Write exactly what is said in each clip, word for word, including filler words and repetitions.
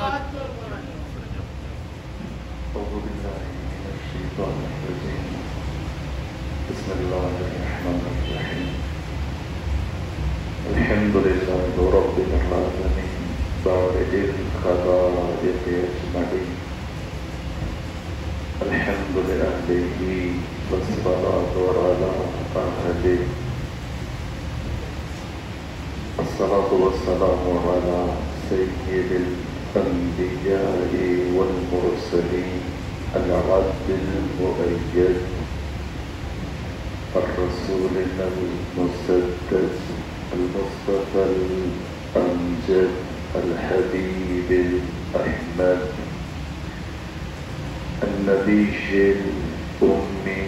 بسم الله الرحمن الرحيم الحمد لله رب العالمين بارئ الخلائق أجمعين الحمد لأهله والصلاة على أهله الصلاة والسلام على سيد الأنبياء والمرسلين العبد المؤيد الرسول المسدد المصطفى الأمجد الحبيب الأحمد النبي الأمي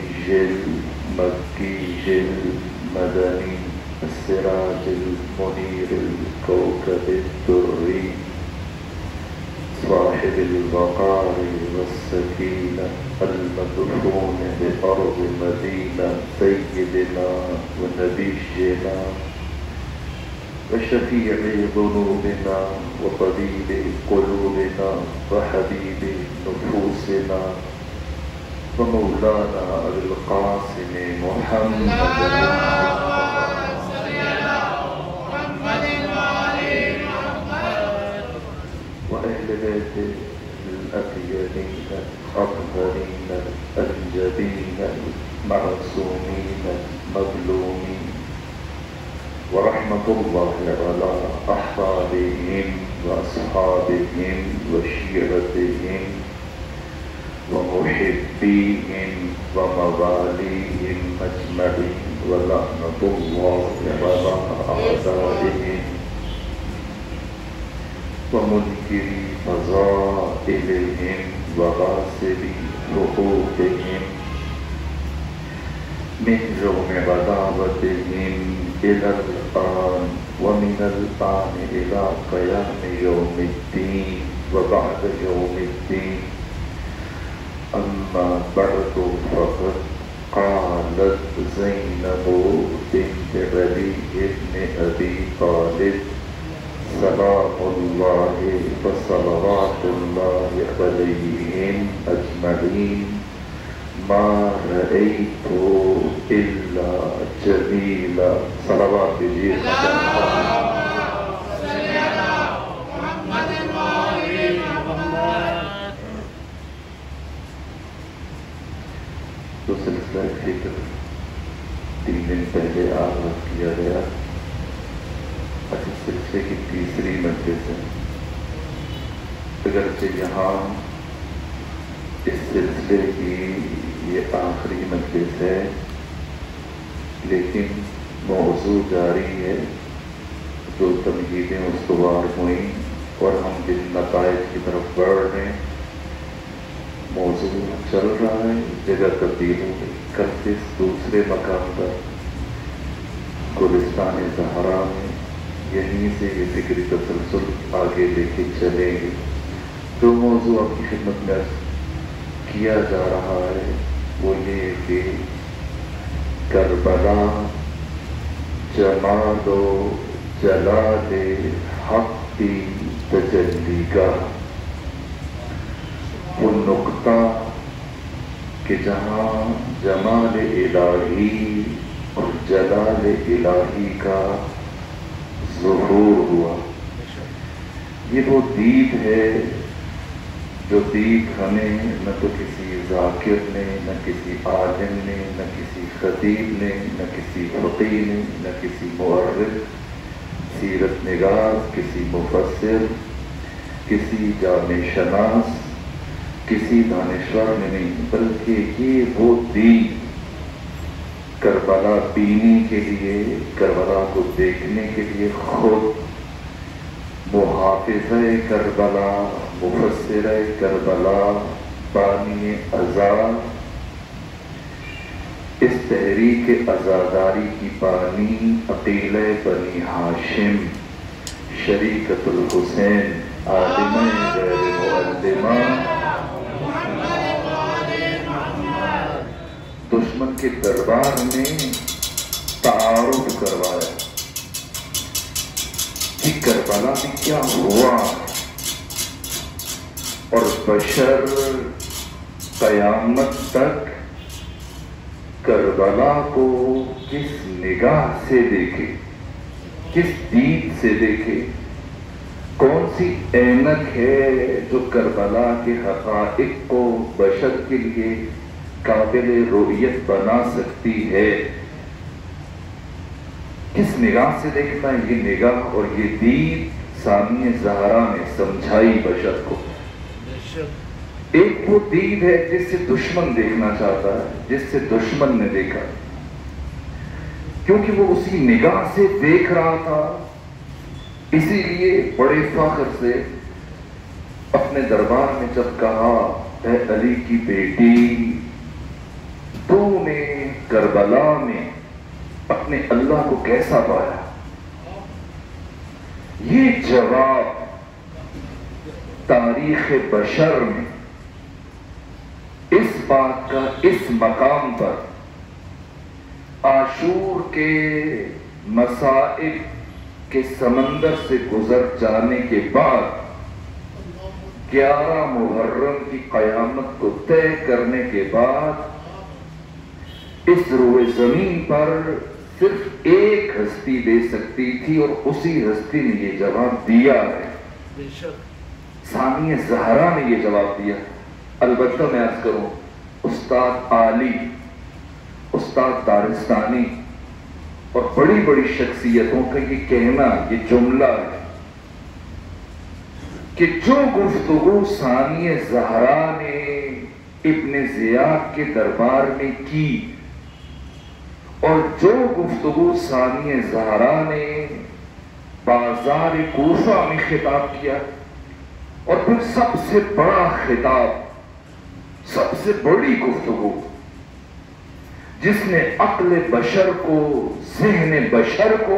المكي المدني السراج المنير الكوكب الدري صاحب الوقار والسكينة المدفون بأرض مدينة سيدنا ونبينا وشفيع ذنوبنا وطبيب قلوبنا وحبيب نفوسنا ومولانا أبي القاسم محمد وأهل بيته الأطيبين الأطهرين الأنجبين المعصومين المظلومين ورحمة الله على أحبابهم وأصحابهم وشيرتهم ومحبيهم ومواليهم أجمعين ولعنة الله على أعدائهم ومنكري فضائلهم وغاصبي حقوقهم من يوم عداوتهم إلى الآن ومن الآن إلى قيام يوم الدين وبعد يوم الدين أما بعد فقد قالت زينب بنت علي بن أبي طالب سلام الله وصلوات الله عليهم أجمعين ما رأيت إلا جميلا صلوات جيل تو سلسلہ فکر تین دن پہلے آغاز کیا گیا اس سلسلے کی تیسری مجلس ہے اگرچہ یہاں اس سلسلے کی یہ آخری مجلس ہے لیکن موضوع جاری ہے جو تمہیدیں استوار ہوئیں اور ہم جن نتائج کی طرف بڑھ رہے ہیں موضوع چل رہا ہے جگہ تبدیل ہو گئی کل اس دوسرے مقام پر گلستان زہرا میں یہیں سے یہ فکری تسلسل آگے لے کے چلیں گے جو موضوع آپ کی خدمت میں کیا جا رہا ہے وہ یہ کہ کربلا جمال و جلال حق کی تجلی کا وہ نقطہ کہ جہاں جمال الہی اور جلال الہی کا ظہور ہوا یہ وہ دیپ ہے جو دیپ ہمیں نہ تو کسی ذاکر نے نہ کسی عالم نے نہ کسی خطیب نے نہ کسی فقیہ نے نہ کسی مورخ سیرت نگار کسی مفسر کسی جامع شناس کسی دانشور نے نہیں بلکہ یہ وہ دیپ کربلا بینی کے لیے کربلا کو دیکھنے کے لیے خود محافظ کربلا مفسر کربلا بانی عزا اس تحریک عزاداری کی بانی عقیل بنی ہاشم شریکت الحسین عالمہ غیر معلمہ دشمن کے دربار میں تعارف کروایا کہ کربلا میں کیا ہوا اور بشر قیامت تک کربلا کو کس نگاہ سے دیکھے، کس دید سے دیکھے، کون سی اینک ہے جو کربلا کے حقائق کو بشر کے لیے قابل رؤیت بنا سکتی ہے، کس نگاہ سے دیکھنا ہے؟ یہ نگاہ اور یہ دید ثانیہ زہرا نے سمجھائی بشر کو۔ ایک وہ دید ہے جس سے دشمن دیکھنا چاہتا ہے، جس سے دشمن نے دیکھا، کیونکہ وہ اسی نگاہ سے دیکھ رہا تھا، اسی لیے بڑے فخر سے اپنے دربار میں جب کہا اے علی کی بیٹی، تو نے کربلا میں اپنے اللہ کو کیسا پایا؟ یہ جواب تاریخ بشر میں اس بات کا اس مقام پر عاشور کے مصائب کے سمندر سے گزر جانے کے بعد گیارہ محرم کی قیامت کو طے کرنے کے بعد اس روئے زمین پر صرف ایک ہستی دے سکتی تھی، اور اسی ہستی نے یہ جواب دیا ہے۔ ثانیہ زہرا نے یہ جواب دیا۔ البتہ میں عرض کروں، استاد عالی، استاد دارستانی اور بڑی بڑی شخصیتوں کا یہ کہنا، یہ جملہ ہے کہ جو گفتگو ثانیہ زہرا نے ابن زیاد کے دربار میں کی، اور جو گفتگو ثانیہ زہرا نے بازار کوفہ میں خطاب کیا، اور پھر سب سے بڑا خطاب، سب سے بڑی گفتگو جس نے عقل بشر کو، ذہن بشر کو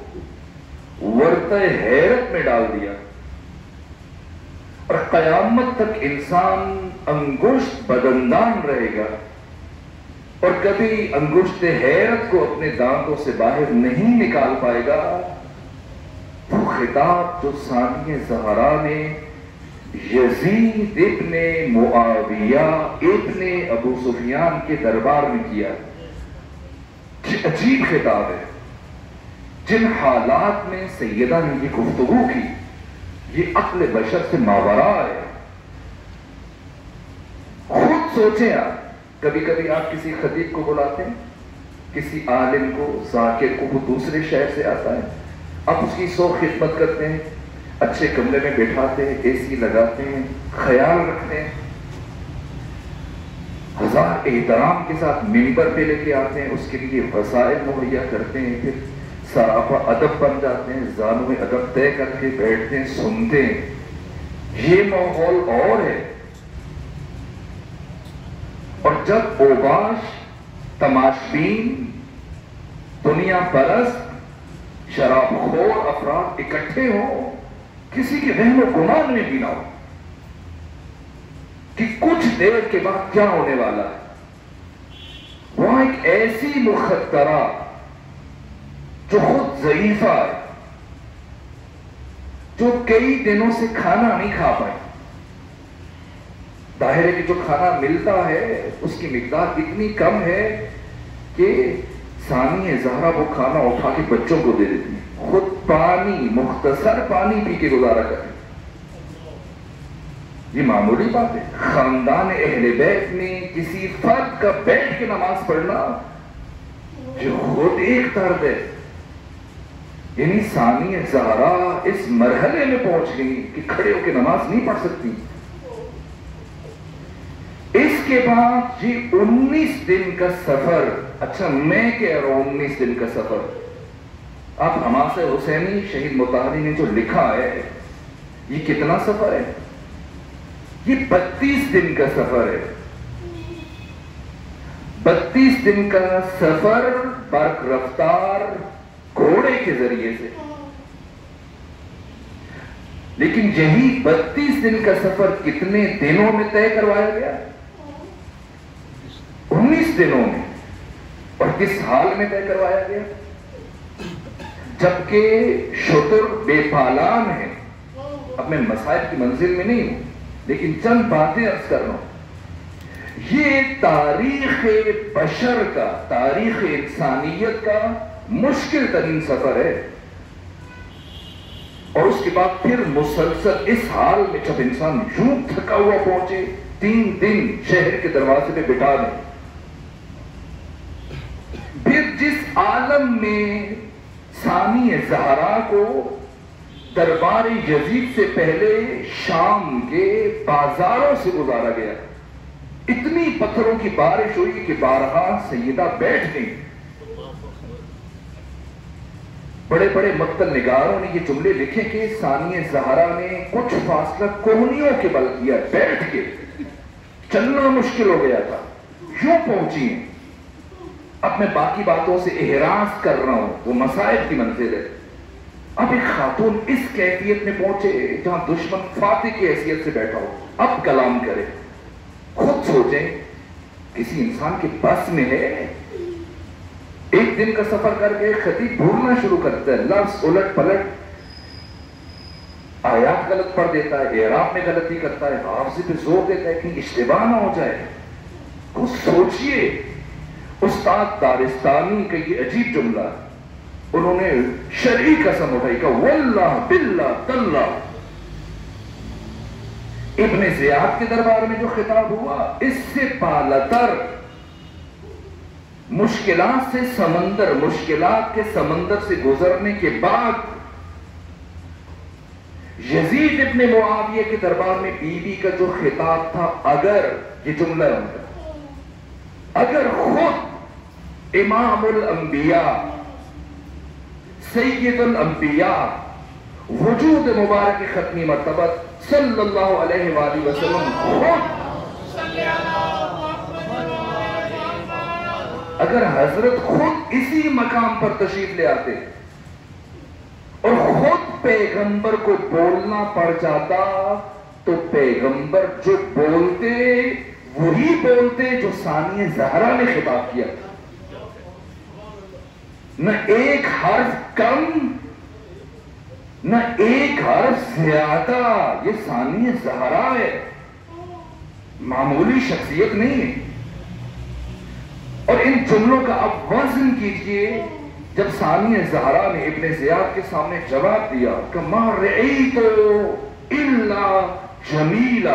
ورطہ حیرت میں ڈال دیا، اور قیامت تک انسان انگشت بدندان رہے گا اور کبھی انگشت حیرت کو اپنے دانتوں سے باہر نہیں نکال پائے گا، وہ خطاب جو ثانیہ زہرا نے یزید ابن معاویہ ابن ابو سفیان کے دربار میں کیا، عجیب خطاب ہے۔ جن حالات میں سیدہ نے یہ گفتگو کی، یہ عقل بشر سے ماورا ہے۔ خود سوچیں آپ، کبھی کبھی آپ کسی خطیب کو بلاتے ہیں، کسی عالم کو، ذاکر کو، وہ دوسرے شہر سے آتا ہے، آپ اس کی سو خدمت کرتے ہیں، اچھے کمرے میں بیٹھاتے ہیں، اے سی لگاتے ہیں، خیال رکھتے ہیں، ہزار احترام کے ساتھ منبر پہ لے کے آتے ہیں، اس کے لیے وسائل مہیا کرتے ہیں، پھر صحابہ ادب بن جاتے ہیں، زانو ادب طے کر کے بیٹھتے ہیں، سنتے ہیں۔ یہ ماحول اور ہے۔ اور جب اوباش، تماشبین، دنیا پرست، شراب خور افراد اکٹھے ہوں، کسی کے وہم و گمان میں بھی نہ ہو کہ کچھ دیر کے بعد کیا ہونے والا ہے، وہاں ایک ایسی مخدرہ جو خود ضعیفہ ہے، جو کئی دنوں سے کھانا نہیں کھا پائی، ظاہر ہے کہ جو کھانا ملتا ہے اس کی مقدار اتنی کم ہے کہ ثانیہ زہرا وہ کھانا اٹھا کے بچوں کو دے دیتی ہے، خود پانی، مختصر پانی پی کے گزارا کرتی۔ یہ معمولی بات ہے۔ خاندان اہل بیت میں کسی فرد کا بیٹھ کے نماز پڑھنا جو خود ایک درد ہے، یعنی ثانیہ زہرا اس مرحلے میں پہنچ گئی کہ کھڑے ہو کے نماز نہیں پڑھ سکتی۔ اس کے بعد یہ انیس دن کا سفر، اچھا میں کہہ رہا ہوں انیس دن کا سفر، آپ حماس حسینی شہید مطہری نے جو لکھا ہے، یہ کتنا سفر ہے؟ یہ بتیس دن کا سفر ہے۔ بتیس دن کا سفر برق رفتار گھوڑے کے ذریعے سے، لیکن یہی بتیس دن کا سفر کتنے دنوں میں طے کروایا گیا؟ انیس دنوں میں۔ اور کس حال میں طے کروایا گیا؟ جبکہ شتر بے پالان ہے، اب میں مسائل کی منزل میں نہیں ہوں، لیکن چند باتیں عرض کر رہا ہوں. یہ تاریخ بشر کا، تاریخ انسانیت کا مشکل ترین سفر ہے. اور اس کے بعد پھر مسلسل اس حال میں جب انسان یوں تھکا ہوا پہنچے، تین دن شہر کے دروازے پہ بٹا دیں، پھر جس عالم میں ثانی زہرا کو دربار یزید سے پہلے شام کے بازاروں سے گزارا گیا، اتنی پتھروں کی بارش ہوئی کہ بارہا سیدہ بیٹھ گئی. بڑے بڑے مقتل نگاروں نے یہ جملے لکھے کہ ثانی زہرا نے کچھ فاصلہ کوہنیوں کے بل کیا، بیٹھ کے چلنا مشکل ہو گیا تھا، یوں پہنچی ہیں. اب میں باقی باتوں سے احراز کر رہا ہوں، وہ مصائب کی منزل ہے. اب ایک خاتون اس کیفیت میں پہنچے جہاں دشمن فاتح کی حیثیت سے بیٹھا ہو، اب کلام کرے. خود سوچیں، کسی انسان کے بس میں ہے؟ ایک دن کا سفر کر کے خطیب بھولنا شروع کرتا ہے، لفظ الٹ پلٹ، آیات غلط پڑھ دیتا ہے، اعراب میں غلطی کرتا ہے، حافظے پہ زور دیتا ہے کہ اشتباہ نہ ہو جائے. کچھ سوچئے. استاد دارستانی کا یہ عجیب جملہ، انہوں نے شرعی قسم اٹھائی کہ واللہ باللہ تاللہ. ابن زیاد کے دربار میں جو خطاب ہوا، اس سے بالاتر مشکلات سے سمندر، مشکلات کے سمندر سے گزرنے کے بعد یزید ابن معاویہ کے دربار میں بی بی کا جو خطاب تھا، اگر یہ جملہ ہے، اگر خود امام الانبیاء سید الانبیاء وجود مبارک ختمی مرتبہ صلی اللہ علیہ وآلہ وسلم خود اگر حضرت خود اسی مقام پر تشریف لے آتے اور خود پیغمبر کو بولنا پڑ جاتا، تو پیغمبر جو بولتے وہی بولتے جو ثانی زہرا نے خطاب کیا. نہ ایک حرف کم، نہ ایک حرف زیادہ. یہ ثانی زہرا ہے، معمولی شخصیت نہیں ہے. اور ان جملوں کا اب وزن کیجئے. جب ثانی زہرا نے ابن زیاد کے سامنے جواب دیا کہ ما رأیت الا جمیلا،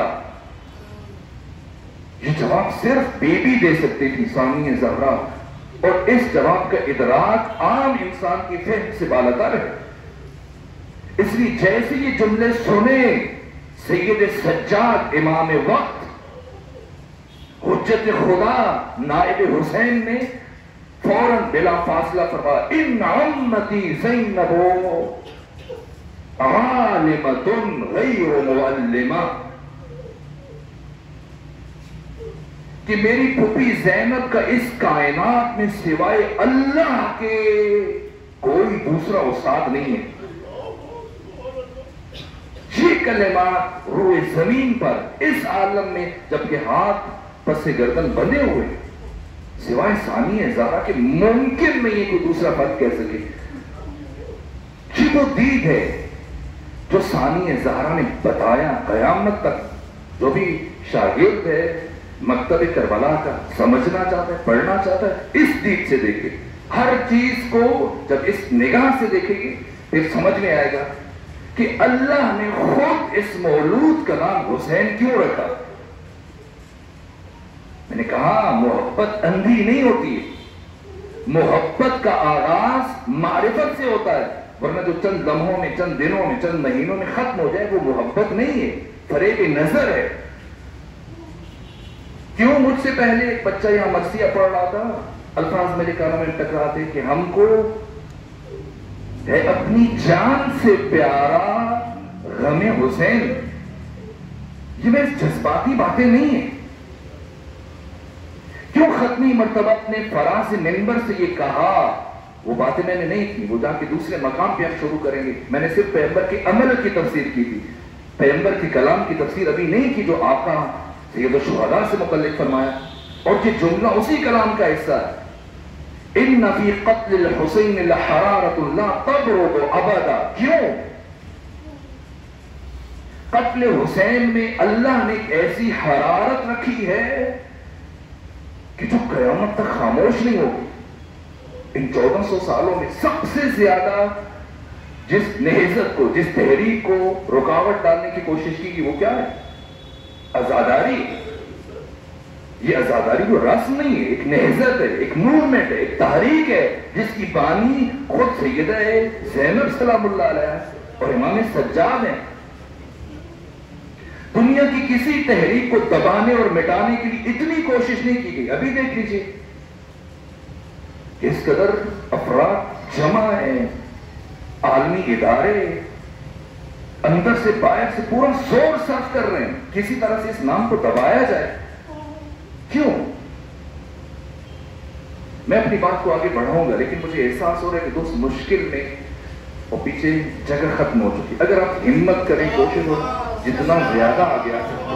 یہ جواب صرف بی بی دے سکتی تھی، ثانی زہرا. اور اس جواب کا ادراک عام انسان کی فہم سے بالاتر ہے. اس لیے جیسے یہ جملے سنے، سید سجاد امام وقت حجت خدا نائب حسین نے فوراً بلا فاصلہ فرمایا ان امتی زینب عالمۃ غیر معلمہ، کہ میری پھوپھی زینب کا اس کائنات میں سوائے اللہ کے کوئی دوسرا استاد نہیں ہے. یہ کلمات روئے زمین پر اس عالم میں، جبکہ ہاتھ پس گردن بندے ہوئے، سوائے ثانی زہرا کہ ممکن نہیں ہے کوئی دوسرا فرد کہہ سکے. یہ وہ دید ہے جو ثانی زہرا نے بتایا. قیامت تک جو بھی شاگرد ہے مکتب کربلا کا، سمجھنا چاہتا ہے، پڑھنا چاہتا ہے، اس دید سے دیکھے. ہر چیز کو جب اس نگاہ سے دیکھے گی پھر سمجھ میں آئے گا کہ اللہ نے خود اس مولود کا نام حسین کیوں رکھا. میں نے کہا محبت اندھی نہیں ہوتی ہے، محبت کا آغاز معرفت سے ہوتا ہے. ورنہ جو چند لمحوں میں، چند دنوں میں، چند مہینوں میں ختم ہو جائے وہ محبت نہیں ہے، فریب نظر ہے. کیوں مجھ سے پہلے ایک بچہ یہاں مرثیہ پڑھ رہا تھا، الفاظ میرے کانوں میں ٹکراتے کہ ہم کو ہے اپنی جان سے پیارا غم حسین. یہ میں جذباتی باتیں نہیں ہیں. کیوں ختمی مرتبہ نے فراز منبر سے یہ کہا؟ وہ باتیں میں نے نہیں کی، وہ جا کے دوسرے مقام پہ ہم شروع کریں گے. میں نے صرف پیغمبر کے عمل کی تفسیر کی تھی، پیغمبر کی کلام کی تفسیر ابھی نہیں کی جو آقا سید الشہداء سے متعلق فرمایا. اور یہ جملہ اسی کلام کا حصہ ہے. ان فی قتل الحسین لحرارۃ لا تبرد ابدا. کیوں؟ قتل حسین میں اللہ نے ایک ایسی حرارت رکھی ہے کہ جو قیامت تک خاموش نہیں ہوگی. ان چودہ سو سالوں میں سب سے زیادہ جس نہضت کو، جس تحریک کو رکاوٹ ڈالنے کی کوشش کی وہ کیا ہے؟ عزاداری. یہ عزاداری وہ رسم نہیں ہے، ایک نہضت ہے، ایک موومنٹ ہے، ایک تحریک ہے جس کی بانی خود سیدہ زینب سلام اللہ علیہ اور امام سجاد ہیں. دنیا کی کسی تحریک کو دبانے اور مٹانے کے لیے اتنی کوشش نہیں کی گئی. ابھی دیکھ لیجئے اس قدر افراد جمع ہیں، عالمی ادارے اندر سے باہر سے پورا زور صرف کر رہے ہیں کسی طرح سے اس نام کو دبایا جائے. کیوں؟ میں اپنی بات کو آگے بڑھاؤں گا، لیکن مجھے احساس ہو رہا ہے کہ دوست مشکل میں اور پیچھے جگہ ختم ہو چکی. اگر آپ ہمت کریں، کوشش ہو جتنا زیادہ آگے آ سکتے.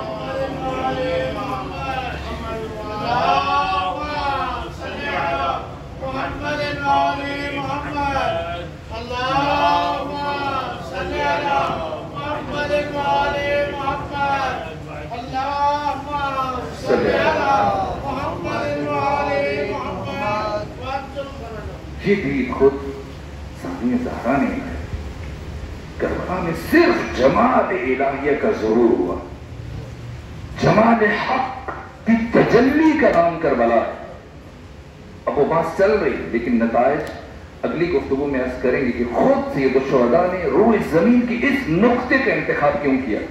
یہ بھی خود ثانیہ زہرا نے ہے. کربلا میں صرف جمال الہیہ کا ظہور ہوا، جمال حق کی تجلی کا نام کربلا ہے. اب وہ بات چل رہی لیکن نتائج اگلی گفتگو میں عرض کریں گے کہ خود سید الشہداء نے روح زمین کی اس نقطے کا انتخاب کیوں کیا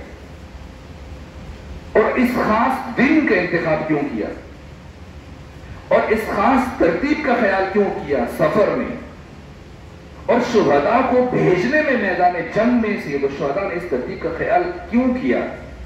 اور اس خاص دن کا انتخاب کیوں کیا اور اس خاص ترتیب کا خیال کیوں کیا سفر میں، اور شہداء کو بھیجنے میں میدان جنگ میں سید الشہداء نے اس ترتیب کا خیال کیوں کیا،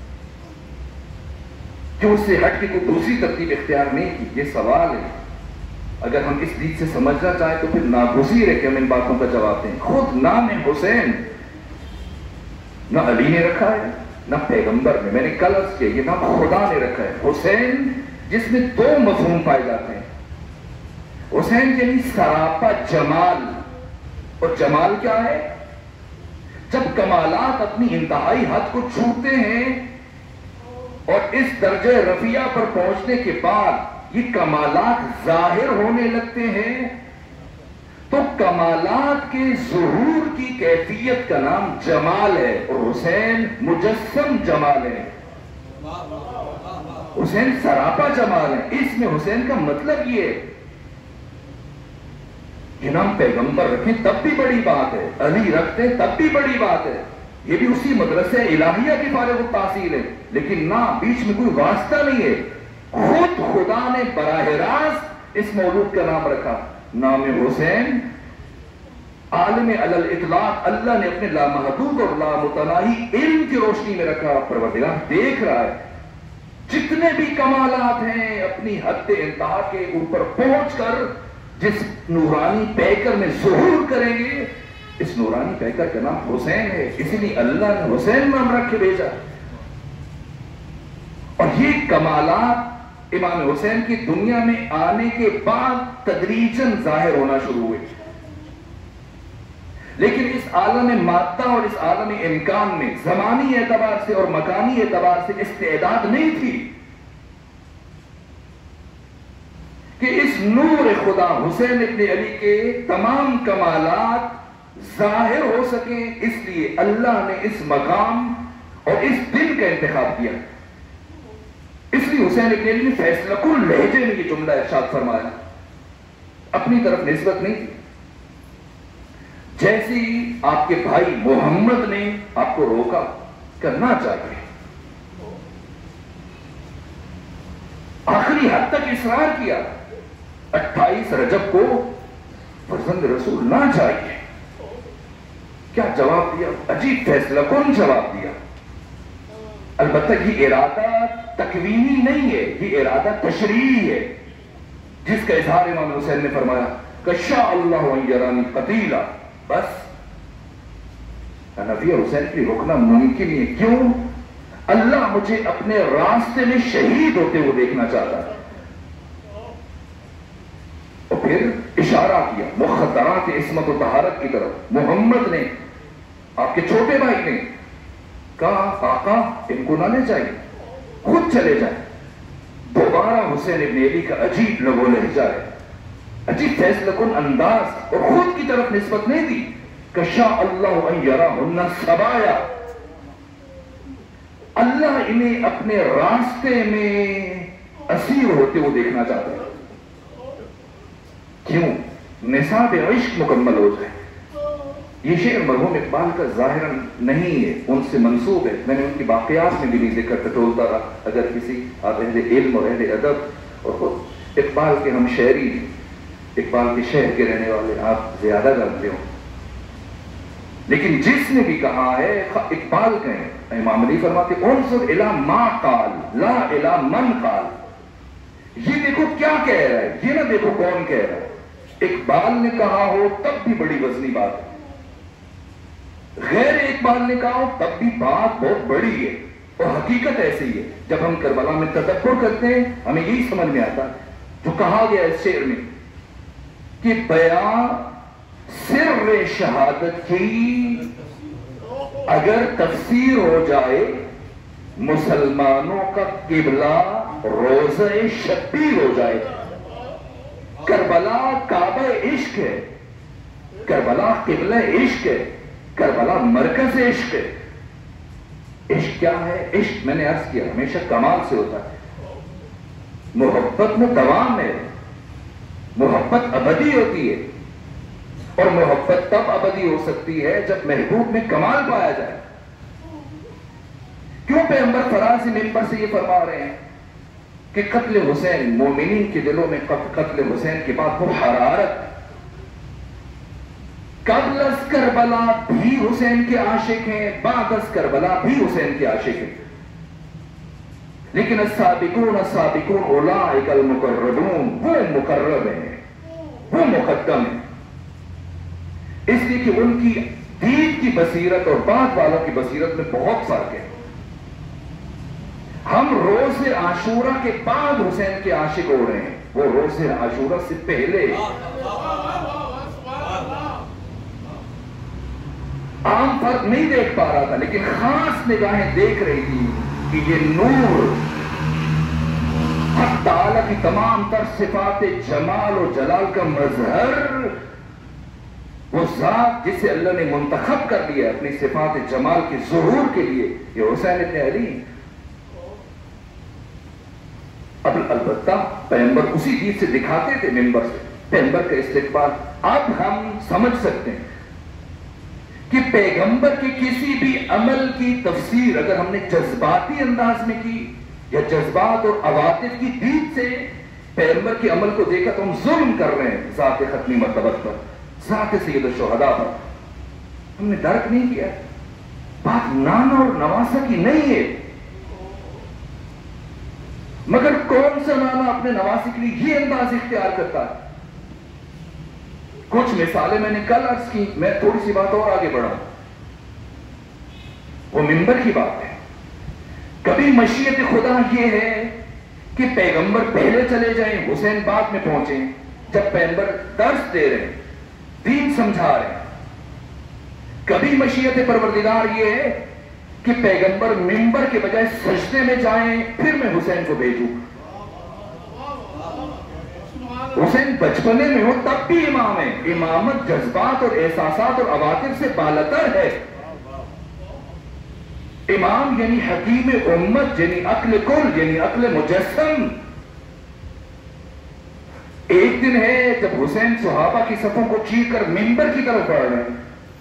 کیوں اس سے ہٹ کے کوئی دوسری ترتیب اختیار نہیں کی. یہ سوال ہے. اگر ہم اس دید سے سمجھنا چاہیں تو پھر ناگزیر ہے کہ ہم ان باتوں کا جواب دیں. خود نام حسین نہ علی نے رکھا ہے نہ پیغمبر نے. میں نے کل عرض کیا یہ نام خدا نے رکھا ہے. حسین جس میں دو مفہوم پائے جاتے ہیں. حسین یعنی سراپا جمال، اور جمال کیا ہے؟ جب کمالات اپنی انتہائی حد کو چھوتے ہیں اور اس درجہ رفیع پر پہنچنے کے بعد یہ کمالات ظاہر ہونے لگتے ہیں تو کمالات کے ظہور کی کیفیت کا نام جمال ہے. اور حسین مجسم جمال ہے، حسین سراپا جمال ہے. اس میں حسین کا مطلب یہ ہے یہ نام پیغمبر رکھیں تب بھی بڑی بات ہے، علی رکھتے تب بھی بڑی بات ہے. یہ بھی اسی مدرسہ الہیہ کی فارغ التحصیل ہے، لیکن نہ بیچ میں کوئی واسطہ نہیں ہے. خود خدا نے براہ راست اس مولود کا نام رکھا. نام حسین عالم علی الاطلاق اللہ نے اپنے لامحدود اور لامتناہی علم کی روشنی میں رکھا. پروردگار دیکھ رہا ہے جتنے بھی کمالات ہیں اپنی حد انتہا کے اوپر پہنچ کر جس نورانی پیکر میں ظہور کریں گے، اس نورانی پیکر کا نام حسین ہے. اسی لیے اللہ نے حسین نام رکھ کے بھیجا. اور یہ کمالات امام حسین کی دنیا میں آنے کے بعد تدریجاً ظاہر ہونا شروع ہوئے، لیکن اس عالم مادہ اور اس عالم امکان میں زمانی اعتبار سے اور مکانی اعتبار سے استعداد نہیں تھی کہ اس نور خدا حسین ابن علی کے تمام کمالات ظاہر ہو سکیں. اس لیے اللہ نے اس مقام اور اس دن کا انتخاب کیا. اس لیے حسین ابن علی نے فیصلہ کن لہجے میں یہ جملہ ارشاد فرمایا، اپنی طرف نسبت نہیں کی. جیسی آپ کے بھائی محمد نے آپ کو روکا کرنا چاہیے، آخری حد تک اصرار کیا، اٹھائیس رجب کو فرزند رسول نہ چاہیے. کیا جواب دیا؟ عجیب فیصلہ کن جواب دیا. البتہ یہ ارادہ تکوینی نہیں ہے، یہ ارادہ تشریعی ہے جس کا اظہار امام حسین نے فرمایا کہ شاء اللہ ان یرانی قتیلا. بس نبی حسین کی رکنا ممکن ہے. کیوں؟ اللہ مجھے اپنے راستے میں شہید ہوتے ہوئے دیکھنا چاہتا ہے. اور پھر اشارہ کیا مخدرات عصمت و طہارت کی طرف. محمد نے، آپ کے چھوٹے بھائی نے کہا آقا ان کو نہ لے جائیے، خود چلے جائیں۔ دوبارہ حسین ابن علی کا عجیب لب و لہجہ ہے، عجیب فیصلہ کن انداز، اور خود کی طرف نسبت نہیں دی کہ شاء اللہ ان یراہن سبایا، اللہ انہیں اپنے راستے میں اسیر ہوتے وہ دیکھنا چاہتے ہیں۔ کیوں؟ نصاب عشق مکمل ہو جائے۔ یہ شعر مرحوم اقبال کا ظاہراً نہیں ہے، ان سے منسوب ہے، میں نے ان کی باقیات میں بھی نہیں ذکر ٹٹولتا رہا، اگر کسی آپ اہل علم اور اہل ادب اور خود اقبال کے ہم شہری، اقبال کے شہر کے رہنے والے آپ زیادہ جانتے ہو، لیکن جس نے بھی کہا ہے اقبال کہیں، امام علی فرماتے انظر الی ما قال لا الی من قال، یہ دیکھو کیا کہہ رہا ہے، یہ نہ دیکھو کون کہہ رہا ہے۔ اقبال نے کہا ہو تب بھی بڑی وزنی بات ہے، غیر اقبال نے کہا ہو تب بھی بات بہت بڑی ہے، اور حقیقت ایسی ہے۔ جب ہم کربلا میں تدبر کرتے ہیں ہمیں یہی سمجھ میں آتا ہے جو کہا گیا اس شعر میں کہ بیان سر شہادت کی اگر تفسیر ہو جائے، مسلمانوں کا قبلہ روزہ شبیر ہو جائے۔ کربلا کعبہ عشق ہے، کربلا قبلہ عشق ہے، کربلا مرکز عشق ہے۔ عشق کیا ہے؟ عشق میں نے عرض کیا ہمیشہ کمال سے ہوتا ہے، محبت میں دوام ہے، محبت ابدی ہوتی ہے، اور محبت تب ابدی ہو سکتی ہے جب محبوب میں کمال پایا جائے۔ کیوں پیغمبر فراز منبر سے یہ فرما رہے ہیں کہ قتل حسین، مومنین کے دلوں میں قتل حسین کے بعد وہ حرارت، قبل از کربلا بھی حسین کے عاشق ہیں، بعد از کربلا بھی حسین کے عاشق ہیں، لیکن السابقون السابقون اولئک المقربون، وہ مقرب ہیں، وہ مقدم ہیں، اس لیے کہ ان کی دید کی بصیرت اور بعد والوں کی بصیرت میں بہت فرق ہے۔ ہم روز عاشورہ کے بعد حسین کے عاشق ہو رہے ہیں، وہ روز عاشورہ سے پہلے عام فرق نہیں دیکھ پا رہا تھا، لیکن خاص نگاہیں دیکھ رہی تھی کہ یہ نور حق تعالی کی تمام تر صفات جمال و جلال کا مظہر، وہ ذات جسے اللہ نے منتخب کر لیا اپنی صفات جمال کے ظہور کے لیے، یہ حسین ابن علی۔ اب البتہ پیغمبر اسی چیز سے دکھاتے تھے منبر سے، پیغمبر کا استقبال۔ اب ہم سمجھ سکتے ہیں کہ پیغمبر کے کسی بھی عمل کی تفسیر اگر ہم نے جذباتی انداز میں کی یا جذبات اور عواطف کی دید سے پیغمبر کے عمل کو دیکھا تو ہم ظلم کر رہے ہیں ذات ختمی مرتبت پر، ذات سید الشہداء پر۔ ہم نے درک نہیں کیا، بات نانا اور نواسا کی نہیں ہے، مگر کون سا نانا اپنے نواسے کے لیے یہ انداز اختیار کرتا ہے؟ کچھ مثالیں میں نے کل عرض کی، میں تھوڑی سی بات اور آگے بڑھا، وہ منبر کی بات ہے۔ کبھی مشیت خدا یہ ہے کہ پیغمبر پہلے چلے جائیں، حسین بعد میں پہنچیں، جب پیغمبر درس دے رہے ہیں، دین سمجھا رہے ہیں۔ کبھی مشیت پروردگار یہ ہے کہ پیغمبر منبر کے بجائے سجدے میں جائیں، پھر میں حسین کو بھیجوں۔ حسین بچپنے میں ہو تب بھی امام ہے، امامت جذبات اور احساسات اور عواطف سے بالاتر ہے۔ امام یعنی حکیم امت، یعنی عقل کل، یعنی عقل مجسم۔ ایک دن ہے جب حسین صحابہ کی صفوں کو چیر کر منبر کی طرف بڑھ رہے ہیں،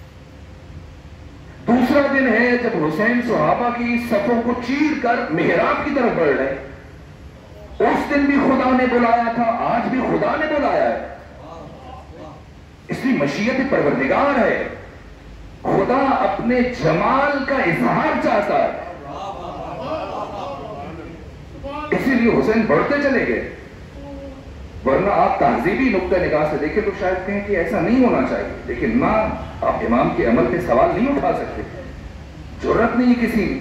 دوسرا دن ہے جب حسین صحابہ کی صفوں کو چیر کر محراب کی طرف بڑھ رہے ہیں۔ اس دن بھی خدا نے بلایا تھا، آج بھی خدا نے بلایا ہے، اس لیے مشیت پروردگار ہے، خدا اپنے جمال کا اظہار چاہتا ہے، اسی لیے حسین بڑھتے چلے گئے۔ ورنہ آپ تہذیبی نقطہ نگاہ سے دیکھیں تو شاید کہیں کہ ایسا نہیں ہونا چاہیے، لیکن نہ، آپ امام کے عمل پہ سوال نہیں اٹھا سکتے، جرأت نہیں ہے کسی۔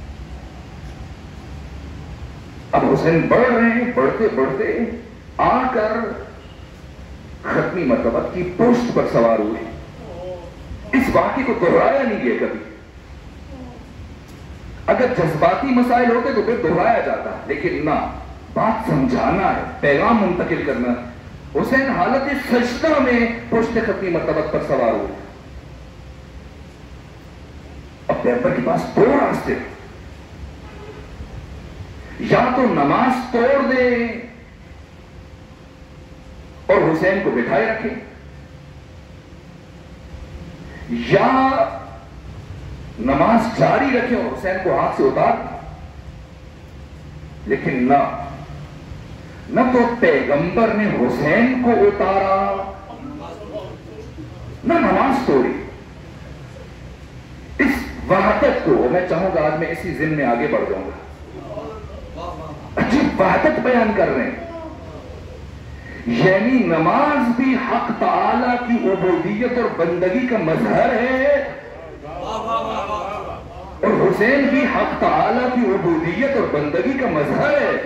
اب حسین بڑھ رہے ہیں، بڑھتے بڑھتے آ کر ختمی مرتبت کی پوسٹ پر سوار ہوئے۔ اس واقعے کو دہرایا نہیں گیا کبھی، اگر جذباتی مسائل ہوتے تو پھر دہرایا جاتا، لیکن نہ، بات سمجھانا ہے، پیغام منتقل کرنا ہے۔ حسین حالت سجدہ میں پشت ختمی مرتبت پر سوار ہوئے۔ اب پیغمبر کے پاس دو راستے، یا تو نماز توڑ دیں اور حسین کو بٹھائے رکھیں، یا نماز جاری رکھیں اور حسین کو ہاتھ سے اتار دیں۔ لیکن نہ نہ تو پیغمبر نے حسین کو اتارا نہ نماز توڑی۔ اس وحدت کو میں چاہوں گا آج میں اسی ضمن میں آگے بڑھ جاؤں گا، عجیب وحدت بیان کر رہے ہیں، یعنی نماز بھی حق تعالی کی عبودیت اور بندگی کا مظہر ہے، اور حسین بھی حق تعالی کی عبودیت اور بندگی کا مظہر ہے۔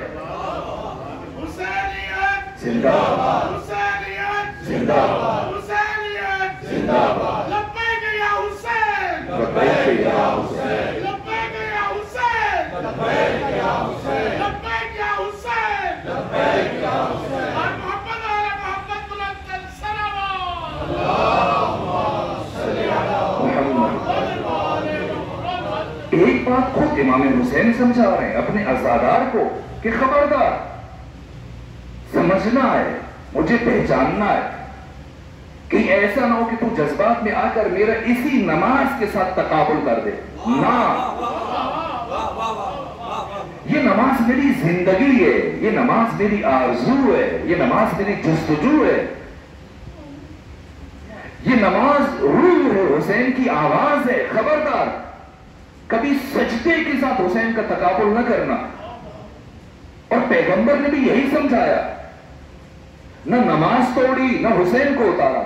زندہ باد، زندہ باد، زندہ باد، لبیک یا حسین، لبیک یا حسین، لبیک یا حسین، لبیک یا حسین، لبیک یا حسین، لبیک یا حسین، اور محمد آل محمد بلند صلوات، اللہم صلی علی محمد۔ ایک بات خود امام حسین سمجھا رہے ہیں اپنے عزادار کو کہ خبردار، سمجھنا ہے، مجھے پہچاننا ہے، کہ ایسا نہ ہو کہ تو جذبات میں آ کر میرا اسی نماز کے ساتھ تقابل کر دے۔ نہ، یہ نماز میری زندگی ہے، یہ نماز میری آرزو ہے، یہ نماز میری جستجو ہے، یہ نماز روح ہے، حسین کی آواز ہے۔ خبردار، کبھی سجدے کے ساتھ حسین کا تقابل نہ کرنا۔ اور پیغمبر نے بھی یہی سمجھایا، نہ نماز توڑی نہ حسین کو اتارا،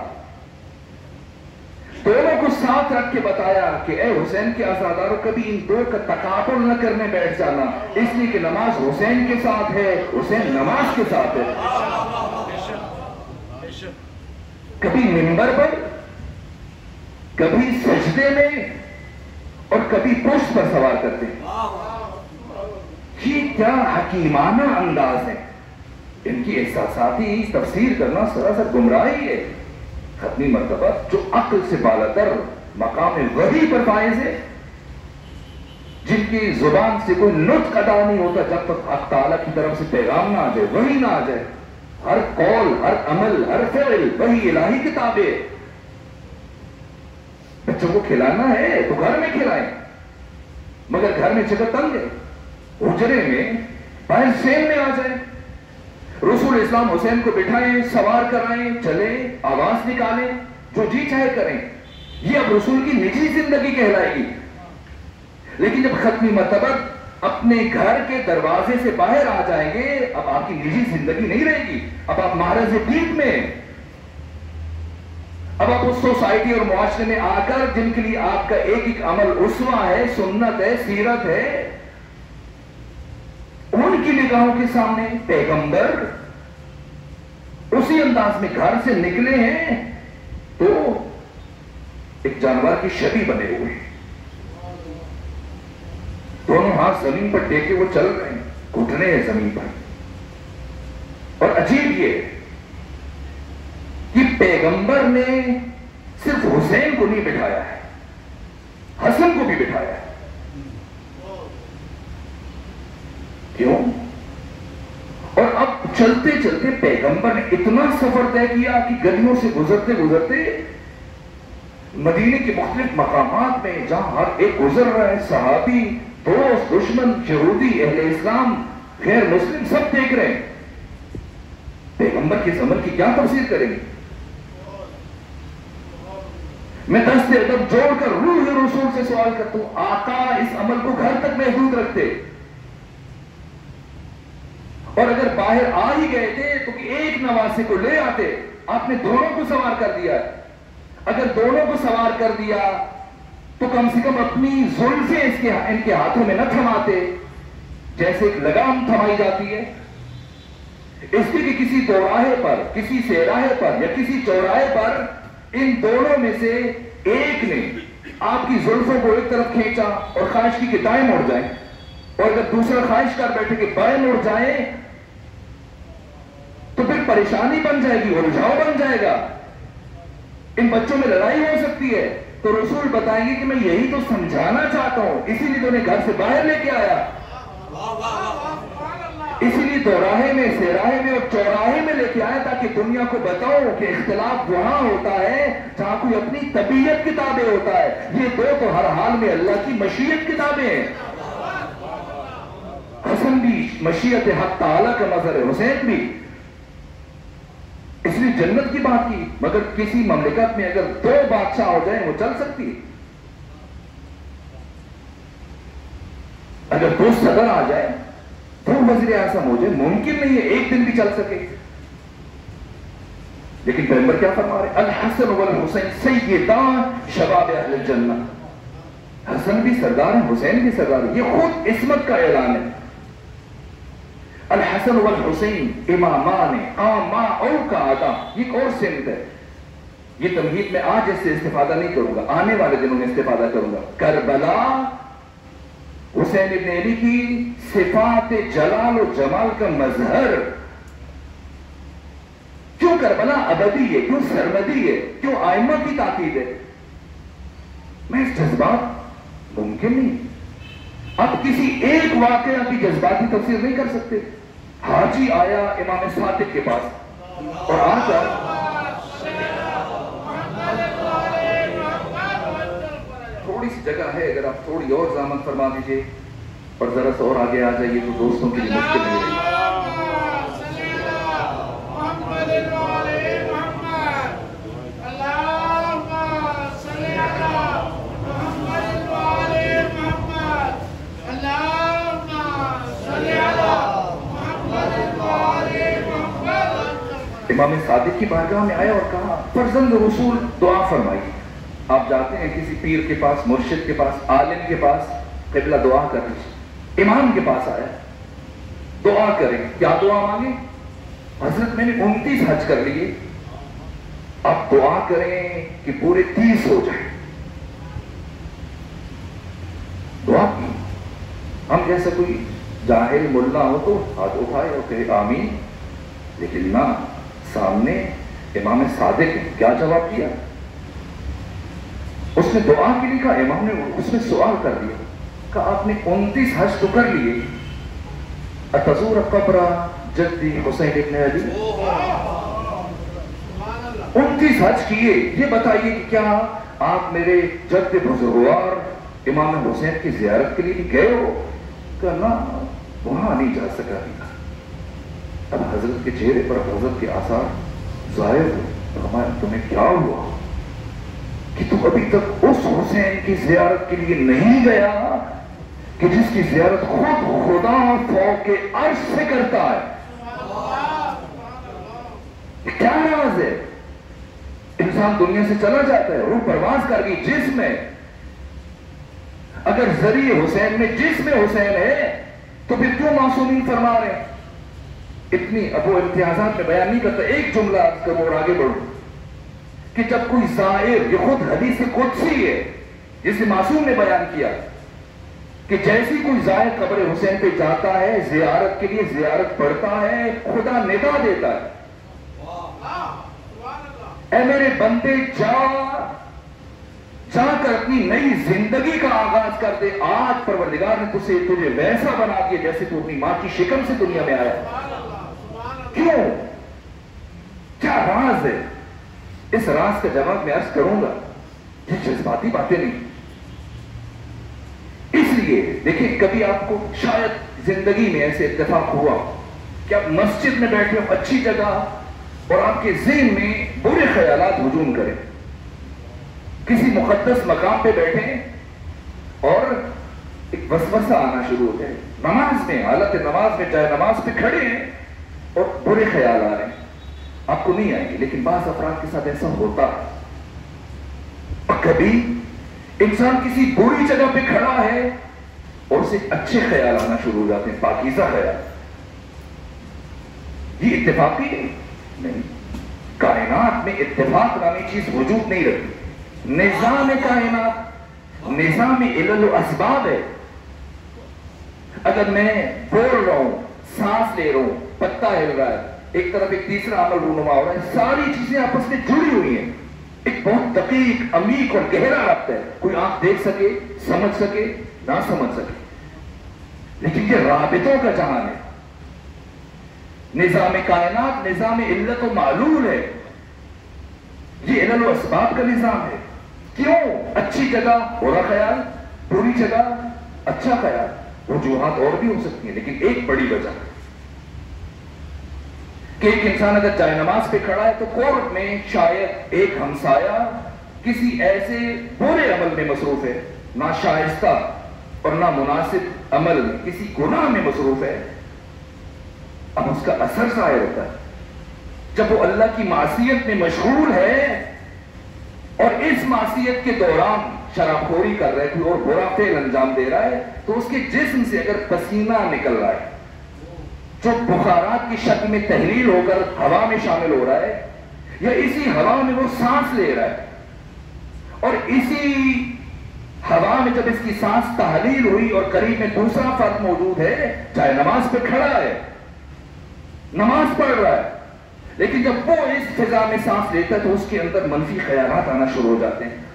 دونوں کو ساتھ رکھ کے بتایا کہ اے حسین کے عزاداروں، کبھی ان دو کا تقابل نہ کرنے بیٹھ جانا، اس لیے کہ نماز حسین کے ساتھ ہے، حسین نماز کے ساتھ ہے۔ کبھی منبر پر، کبھی سجدے میں، اور کبھی پشت پر سوار کرتے ہیں۔ یہ کیا حکیمانہ انداز ہے، ان کی احساساتی تفسیر کرنا سراسر گمراہی ہے۔ ختمی مرتبہ جو عقل سے بالاتر مقام وحی پر فائز ہے، جن کی زبان سے کوئی نطق ادا نہیں ہوتا جب تک حق تعالیٰ کی طرف سے پیغام نہ آ جائے، وحی نہ آ جائے، ہر قول، ہر عمل، ہر فعل وحی الہی کی تابع ہے۔ بچوں کو کھلانا ہے تو گھر میں کھلائیں، مگر گھر میں جگہ تنگ ہے، حجرے میں باہر سین میں آ جائیں۔ رسول اسلام حسین کو بٹھائیں، سوار کرائیں، چلیں، آواز نکالیں، جو جی چاہے کریں، یہ اب رسول کی نجی زندگی کہلائے گی۔ لیکن جب ختمی مرتبہ اپنے گھر کے دروازے سے باہر آ جائیں گے، اب آپ کی نجی زندگی نہیں رہے گی، اب آپ محرز دید میں، اب آپ اس سوسائٹی اور معاشرے میں آ کر جن کے لیے آپ کا ایک ایک عمل اسوہ ہے، سنت ہے، سیرت ہے، ان کی نگاہوں کے سامنے پیغمبر اسی انداز میں گھر سے نکلے ہیں تو ایک جانور کی شبیہ بنے ہوئے ہیں، دونوں ہاتھ زمین پر ٹیکے وہ چل رہے ہیں، گھٹنے ہیں زمین پر۔ اور عجیب یہ کہ پیغمبر نے صرف حسین کو نہیں بٹھایا ہے، حسن کو بھی بٹھایا ہے۔ کیوں؟ اور اب چلتے چلتے پیغمبر نے اتنا سفر طے کیا کہ گلیوں سے گزرتے گزرتے مدینے کے مختلف مقامات میں جہاں ہر ایک گزر رہا ہے، صحابی، دوست، دشمن، یہودی، اہل اسلام، غیر مسلم، سب دیکھ رہے ہیں۔ پیغمبر کے اس عمل کی کیا تفسیر کریں گے؟ میں دست ادب جوڑ کر روح رسول سے سوال کرتا ہوں، آقا اس عمل کو گھر تک محدود رکھتے، اور اگر باہر آ ہی گئے تھے تو کہ ایک نواسے کو لے آتے، آپ نے دونوں کو سوار کر دیا۔ اگر دونوں کو سوار کر دیا تو کم سے کم اپنی زلفیں اس کے ان کے ہاتھوں میں نہ تھماتے، جیسے ایک لگام تھمائی جاتی ہے۔ اس لیے کہ کسی دوراہے پر، کسی سیراہے پر یا کسی چوراہے پر ان دونوں میں سے ایک نے آپ کی زلفوں کو ایک طرف کھینچا اور خواہش کی کہ دائیں مڑ جائیں، اور اگر دوسرا خواہش کر بیٹھے کہ بائیں مڑ جائیں، تو پھر پریشانی بن جائے گی، الجھاؤ بن جائے گا، ان بچوں میں لڑائی ہو سکتی ہے۔ تو رسول بتائیں گے کہ میں یہی تو سمجھانا چاہتا ہوں، اسی لیے تو انہیں گھر سے باہر لے کے آیا، اسی لیے دوراہے میں، سیراہے میں اور چوراہے میں لے کے آیا، تاکہ دنیا کو بتاؤ کہ اختلاف وہاں ہوتا ہے جہاں کوئی اپنی طبیعت کی تابع ہوتا ہے، یہ دو تو ہر حال میں اللہ کی مشیت کی تابع ہیں۔ حسن بھی مشیت حق تعالیٰ کا مظہر ہے، حسین بھی، اس لیے جنت کی بات کی، مگر کسی مملکت میں اگر دو بادشاہ ہو جائیں وہ چل سکتی ہے، اگر دو صدر آ جائے، دو وزیر اعظم ہو جائے، ممکن نہیں ہے ایک دن بھی چل سکے۔ لیکن پیغمبر کیا فرما رہے؟ الحسن والحسین سیدا شباب اہل الجنہ، حسن بھی سردار ہے، حسین بھی سردار ہے، یہ خود عصمت کا اعلان ہے۔ الحسن والحسین امامان آما او کا آدھا، یہ ایک اور سمت ہے، یہ تمہید میں آج اس سے استفادہ نہیں کروں گا، آنے والے دنوں میں استفادہ کروں گا۔ کربلا حسین ابن علی کی صفات جلال و جمال کا مظہر، کیوں کربلا ابدی ہے، کیوں سرمدی ہے، کیوں آئمہ کی تاکید ہے؟ میں اس جذبات ممکن نہیں، اب کسی ایک واقعہ کی جذباتی تفسیر نہیں کر سکتے۔ حاجی آیا امام صادق کے پاس اور آ کر تھوڑی سی جگہ ہے، اگر آپ تھوڑی اور ضمانت فرما دیجئے اور ذرا سا اور آگے آ جائیے تو دوستوں کے لیے مشکل نہیں رہی۔ امام صادق کی بارگاہ میں آیا اور کہا فرزند رسول دعا فرمائی۔ آپ جاتے ہیں کسی پیر کے پاس، مرشد کے پاس، عالم کے پاس، قبلہ دعا کر لیجیے، امام کے پاس آیا دعا کریں، کیا دعا مانگے؟ حضرت میں نے انتیس حج کر لیے، اب دعا کریں کہ پورے تیس ہو جائیں۔ دعا کی، ہم جیسا کوئی جاہل ملا ہو تو ہاتھ اٹھائے اور کہے آمین، لیکن نہ، سامنے امام صادق نے کیا جواب دیا؟ اس نے دعا کے لیے کہا، امام نے اس میں سوال کر دیا، کہا آپ نے انتیس حج تو کر لیے، اتزور قبر جدی حسین ابن علی، انتیس حج کیے، یہ بتائیے کہ کیا آپ میرے جد بزرگوار امام حسین کی زیارت کے لیے بھی گئے ہو؟ کہا نہ، وہاں نہیں جا سکا۔ اب حضرت کے چہرے پر حضرت کے آثار ظاہر ہوئے، ہمارے تمہیں کیا ہوا کہ تم ابھی تک اس حسین کی زیارت کے لیے نہیں گیا کہ جس کی زیارت خود خدا فوق عرش سے کرتا ہے؟ کیا راز ہے؟ انسان دنیا سے چلا جاتا ہے، روح پرواز کر گئی جسم میں، اگر ذریعہ حسین میں جسم حسین ہے تو پھر کیوں معصومین فرما رہے ہیں؟ اتنی اب وہ امتیازات میں بیان نہیں کرتا، ایک جملہ کروں اور آگے بڑھوں کہ جب کوئی زائر، یہ خود حدیث قدسی ہے جسے معصوم نے بیان کیا کہ جیسی کوئی زائر قبر حسین پہ جاتا ہے، زیارت کے لیے زیارت پڑھتا ہے، خدا ندا دیتا ہے، اے میرے بندے جا جا کر اپنی نئی زندگی کا آغاز کر دے، آج پروردگار نے تجھے تجھے ویسا بنا دیا جیسے تو اپنی ماں کی شکم سے دنیا میں آیا۔ کیوں؟ کیا راز ہے؟ اس راز کا جواب میں عرض کروں گا، یہ جذباتی باتیں نہیں۔ اس لیے دیکھیں، کبھی آپ کو شاید زندگی میں ایسے اتفاق ہوا کہ آپ مسجد میں بیٹھے ہو، اچھی جگہ، اور آپ کے ذہن میں برے خیالات ہجوم کریں، کسی مقدس مقام پہ بیٹھے اور ایک وسوسہ آنا شروع ہو جائے، نماز میں، حالت نماز میں، چاہے نماز پہ کھڑے ہیں اور برے خیال آ رہے ہیں، آپ کو نہیں آئیں گے، لیکن بعض افراد کے ساتھ ایسا ہوتا ہے۔ اور کبھی انسان کسی بری جگہ پہ کھڑا ہے اور اسے اچھے خیال آنا شروع ہو جاتے ہیں، پاکیزہ خیال۔ یہ اتفاقی ہے؟ نہیں، کائنات میں اتفاق نامی چیز وجود نہیں رکھتی۔ نظام کائنات نظام علل و اسباب ہے. اگر میں بول رہا ہوں، سانس لے رہا ہوں، پتا ہل رہا ہے، ایک طرف ایک تیسرا عمل رونما ہو رہا ہے، ساری چیزیں آپس میں جڑی ہوئی ہیں. ایک بہت دقیق، عمیق اور گہرا رابطہ ہے. کوئی آنکھ دیکھ سکے، سمجھ سکے، نہ سمجھ سکے، لیکن یہ رابطوں کا جہان ہے. نظام کائنات نظام علت و معلول ہے. یہ علل و اسباب کا نظام ہے. کیوں؟ اچھی جگہ برا خیال، بری جگہ اچھا خیال. وجوہات اور بھی ہو سکتی ہیں، لیکن ایک بڑی وجہ کہ ایک انسان اگر جائے نماز پہ کھڑا ہے تو کورٹ میں شاید ایک ہمسایہ کسی ایسے برے عمل میں مصروف ہے، ناشائستہ اور نہ مناسب عمل میں، کسی گناہ میں مصروف ہے. اب اس کا اثر ظاہر ہوتا ہے. جب وہ اللہ کی معصیت میں مشغول ہے اور اس معصیت کے دوران شراب خوری کر رہا ہے، کوئی اور برا فعل انجام دے رہا ہے، تو اس کے جسم سے اگر پسینہ نکل رہا ہے جو بخارات کی شکل میں تحلیل ہو کر ہوا میں شامل ہو رہا ہے، یا اسی ہوا میں وہ سانس لے رہا ہے، اور اسی ہوا میں جب اس کی سانس تحلیل ہوئی اور قریب میں دوسرا فرد موجود ہے، چاہے نماز پہ کھڑا ہے، نماز پڑھ رہا ہے، لیکن جب وہ اس فضا میں سانس لیتا ہے تو اس کے اندر منفی خیالات آنا شروع ہو جاتے ہیں.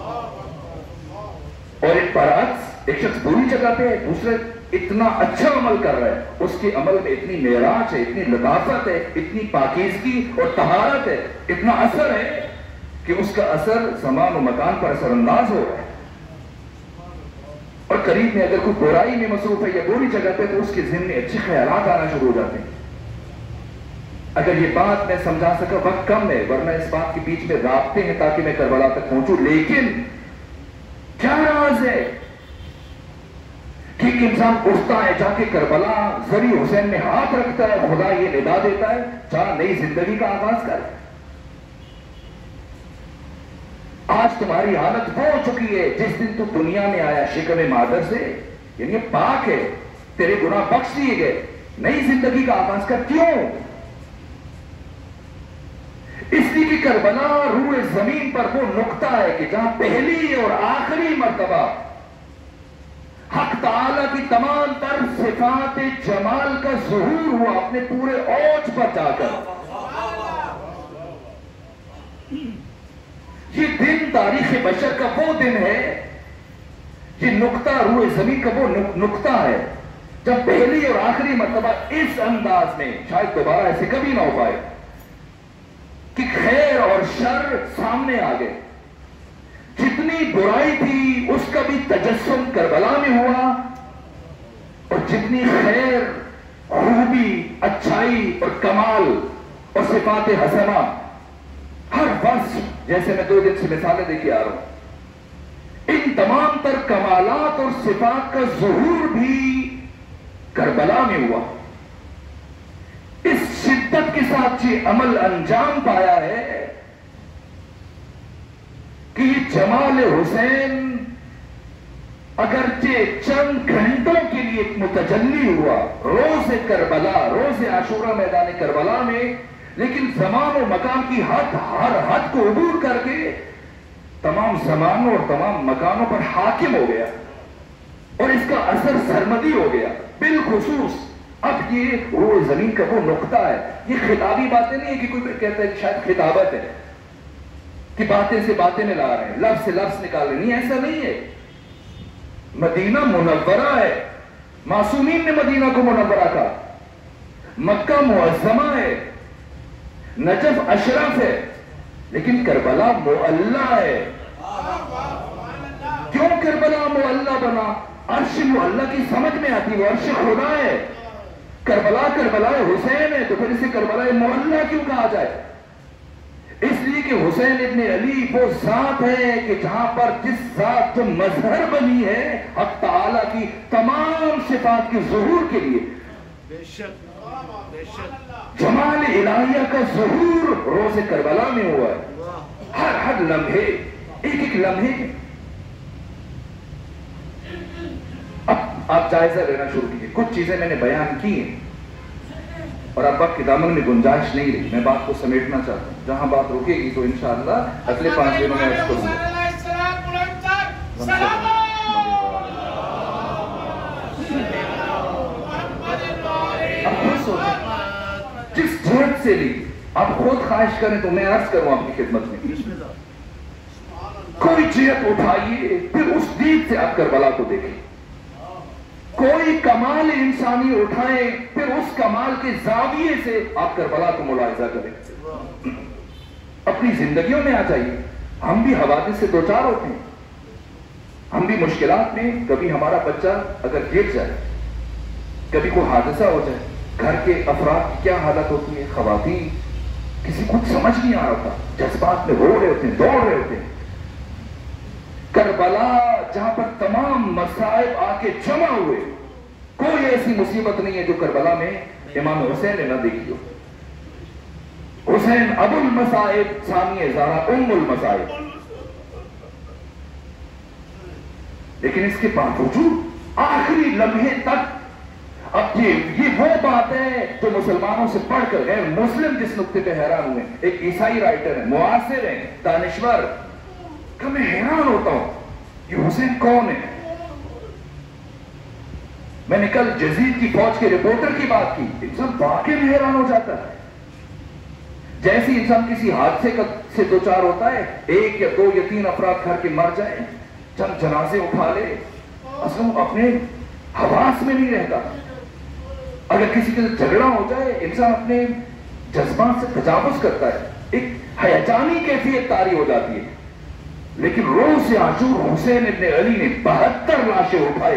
اور ایک برعکس، ایک شخص بری جگہ پہ ہے، دوسرے اتنا اچھا عمل کر رہا ہے، اس کے عمل میں اتنی معراج ہے، اتنی لطافت ہے، اتنی پاکیزگی اور طہارت ہے، اتنا اثر ہے کہ اس کا اثر زمان و مکان پر اثر انداز ہو رہا ہے. اور قریب میں اگر کوئی برائی میں مصروف ہے یا بری جگہ پہ تو اس کے ذہن میں اچھے خیالات آنا شروع ہو جاتے ہیں. اگر یہ بات میں سمجھا سکا، وقت کم ہے، ورنہ اس بات کے بیچ میں رابطے ہیں تاکہ میں کربلا تک پہنچوں. لیکن کیا راز ہے کہ ایک انسان اٹھتا ہے، جا کے کربلا زری حسین میں ہاتھ رکھتا ہے، خدا یہ ندا دیتا ہے، جا نئی زندگی کا آغاز کر. آج تمہاری حالت وہ ہو چکی ہے جس دن تو دنیا میں آیا شکم مادر سے، یعنی پاک ہے، تیرے گناہ بخش دیے گئے، نئی زندگی کا آغاز کر. کیوں؟ اس لیے کہ کربلا روح زمین پر وہ نقطہ ہے کہ جہاں پہلی اور آخری مرتبہ حق تعالیٰ کی تمام تر صفات جمال کا ظہور ہوا اپنے پورے اوج پر جا کر. یہ دن تاریخ بشر کا وہ دن ہے، یہ نقطہ روح زمین کا وہ نقطہ ہے جب پہلی اور آخری مرتبہ اس انداز میں، شاید دوبارہ ایسے کبھی نہ ہو پائے، کہ خیر اور شر سامنے آ گئے. جتنی برائی تھی اس کا بھی تجسم کربلا میں ہوا، اور جتنی خیر، خوبی، اچھائی اور کمال اور صفات حسنہ، ہر وصف، جیسے میں دو دن سے مثالیں دے کے آ رہا ہوں، ان تمام تر کمالات اور صفات کا ظہور بھی کربلا میں ہوا. اس شدت کے ساتھ یہ عمل انجام پایا ہے کہ یہ جمال حسین اگرچہ چند گھنٹوں کے لیے متجلی ہوا روز کربلا، روز عاشورہ میدان کربلا میں، لیکن زمان و مکان کی حد، ہر حد کو عبور کر کے تمام زمانوں اور تمام مکانوں پر حاکم ہو گیا، اور اس کا اثر سرمدی ہو گیا. بالخصوص اب یہ روح زمین کا وہ نقطہ ہے. یہ خطابی باتیں نہیں ہے کہ کوئی کہتا ہے کہ شاید خطابت ہے کہ باتیں سے باتیں میں لا رہے ہیں، لفظ سے لفظ نکال رہے ہیں. نہیں، ایسا نہیں ہے. مدینہ منورہ ہے، معصومین نے مدینہ کو منورہ کہا. مکہ معظمہ ہے، نجف اشرف ہے، لیکن کربلا معلّہ ہے. کیوں کربلا معلّہ بنا؟ عرش معلّہ کی سمجھ میں آتی، وہ عرش خدا ہے. کربلا کربلا حسین ہے، تو پھر اسے کربلا معلّہ کیوں کہا جائے؟ اس لیے کہ حسین ابن علی وہ ذات ہے کہ جہاں پر جس ذات جو مظہر بنی ہے حق تعالیٰ کی تمام صفات کے ظہور کے لیے، جمال الہیہ کا ظہور روز کربلا میں ہوا ہے. ہر ہر لمحے، ایک ایک لمحے. اب آپ جائزہ لینا شروع کیجئے. کچھ چیزیں میں نے بیان کی ہیں اور اب وقت کی دامن میں گنجائش نہیں رہی. میں بات کو سمیٹنا چاہتا ہوں. جہاں بات رکے گی تو انشاءاللہ اگلے پانچ دنوں میں اس کو تجاوز ہوتے ہیں جس جہت سے لی. آپ خود خواہش کریں تو میں عرض کروں آپ کی خدمت میں, کوئی جہت اٹھائیے پھر اس دید سے آپ کربلا کو دیکھیں. کوئی کمال انسانی اٹھائیں پھر اس کمال کے زاویے سے آپ کربلا کو ملاحظہ کریں. اپنی زندگیوں میں آ جائیے. ہم بھی حوادث سے دوچار ہوتے ہیں, ہم بھی مشکلات میں. کبھی ہمارا بچہ اگر گر جائے, کبھی کوئی حادثہ ہو جائے, گھر کے افراد کی کیا حالت ہوتی ہے. خواتین کسی کچھ سمجھ نہیں آ رہا تھا, جذبات میں رو رہے ہوتے ہیں, دوڑ رہے ہوتے ہیں. کربلا جہاں پر تمام مصائب آ کے جمع ہوئے, کوئی ایسی مصیبت نہیں ہے جو کربلا میں امام حسین نے نہ دیکھی ہو. حسین ابو المصائب, ثانیہ زہرا ام المصائب. لیکن اس کے باوجود آخری لمحے تک, اب یہ یہ وہ بات ہے جو مسلمانوں سے پڑھ کر غیر مسلم جس نقطے پہ حیران ہوئے. ایک عیسائی رائٹر ہے, معاصر ہیں, دانشور, کہ میں حیران ہوتا ہوں یہ حسین کون ہے. میں نے کل جزید کی فوج کے رپورٹر کی بات کی, انسان واقعی میں حیران ہو جاتا ہے. جیسے انسان کسی حادثے سے دوچار ہوتا ہے, ایک یا دو یا تین افراد گھر کے مر جائیں, چند جنازے اٹھا لے, اصل وہ اپنے حواس میں نہیں رہتا. اگر کسی کے ساتھ جھگڑا ہو جائے, انسان اپنے جذبات سے تجاوز کرتا ہے, ایک ہیجانی کیفیت طاری ہو جاتی ہے. لیکن روز سے عاشور حسین ابن علی نے بہتر لاشیں اٹھائے.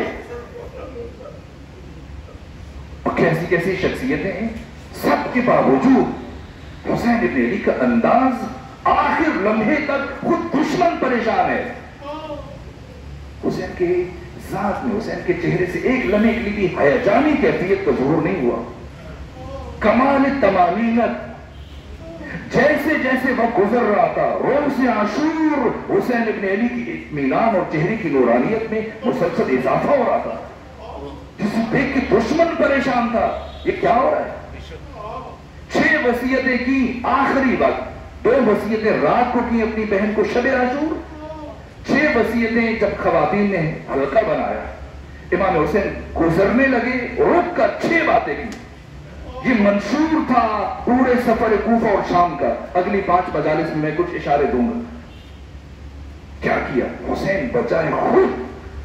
اور کیسی کیسی شخصیتیں ہیں, سب کے باوجود حسین ابن علی کا انداز آخر لمحے تک خود دشمن پریشان ہے. حسین کے ذات میں, حسین کے چہرے سے ایک لمحے کے لیے بھی ہیجانی کیفیت کا ظہور نہیں ہوا. کمال تمامینت. جیسے جیسے وقت گزر رہا تھا, روز سے عاشور حسین ابن علی کی اطمینان اور چہرے کی نورانیت میں مسلسل اضافہ ہو رہا تھا, جسے دیکھ کے دشمن پریشان تھا. یہ کیا ہو رہا ہے؟ چھ وصیتیں کی آخری وقت, دو وصیتیں رات کو کی اپنی بہن کو شب عاشور, چھ وصیتیں جب خواتین نے حلقہ بنایا, امام حسین گزرنے لگے, رک کر چھ باتیں کی. یہ منشور تھا پورے سفر کوفہ اور شام کا. اگلی پانچ مجالس میں میں کچھ اشارے دوں گا. کیا کیا حسین بچائے خود,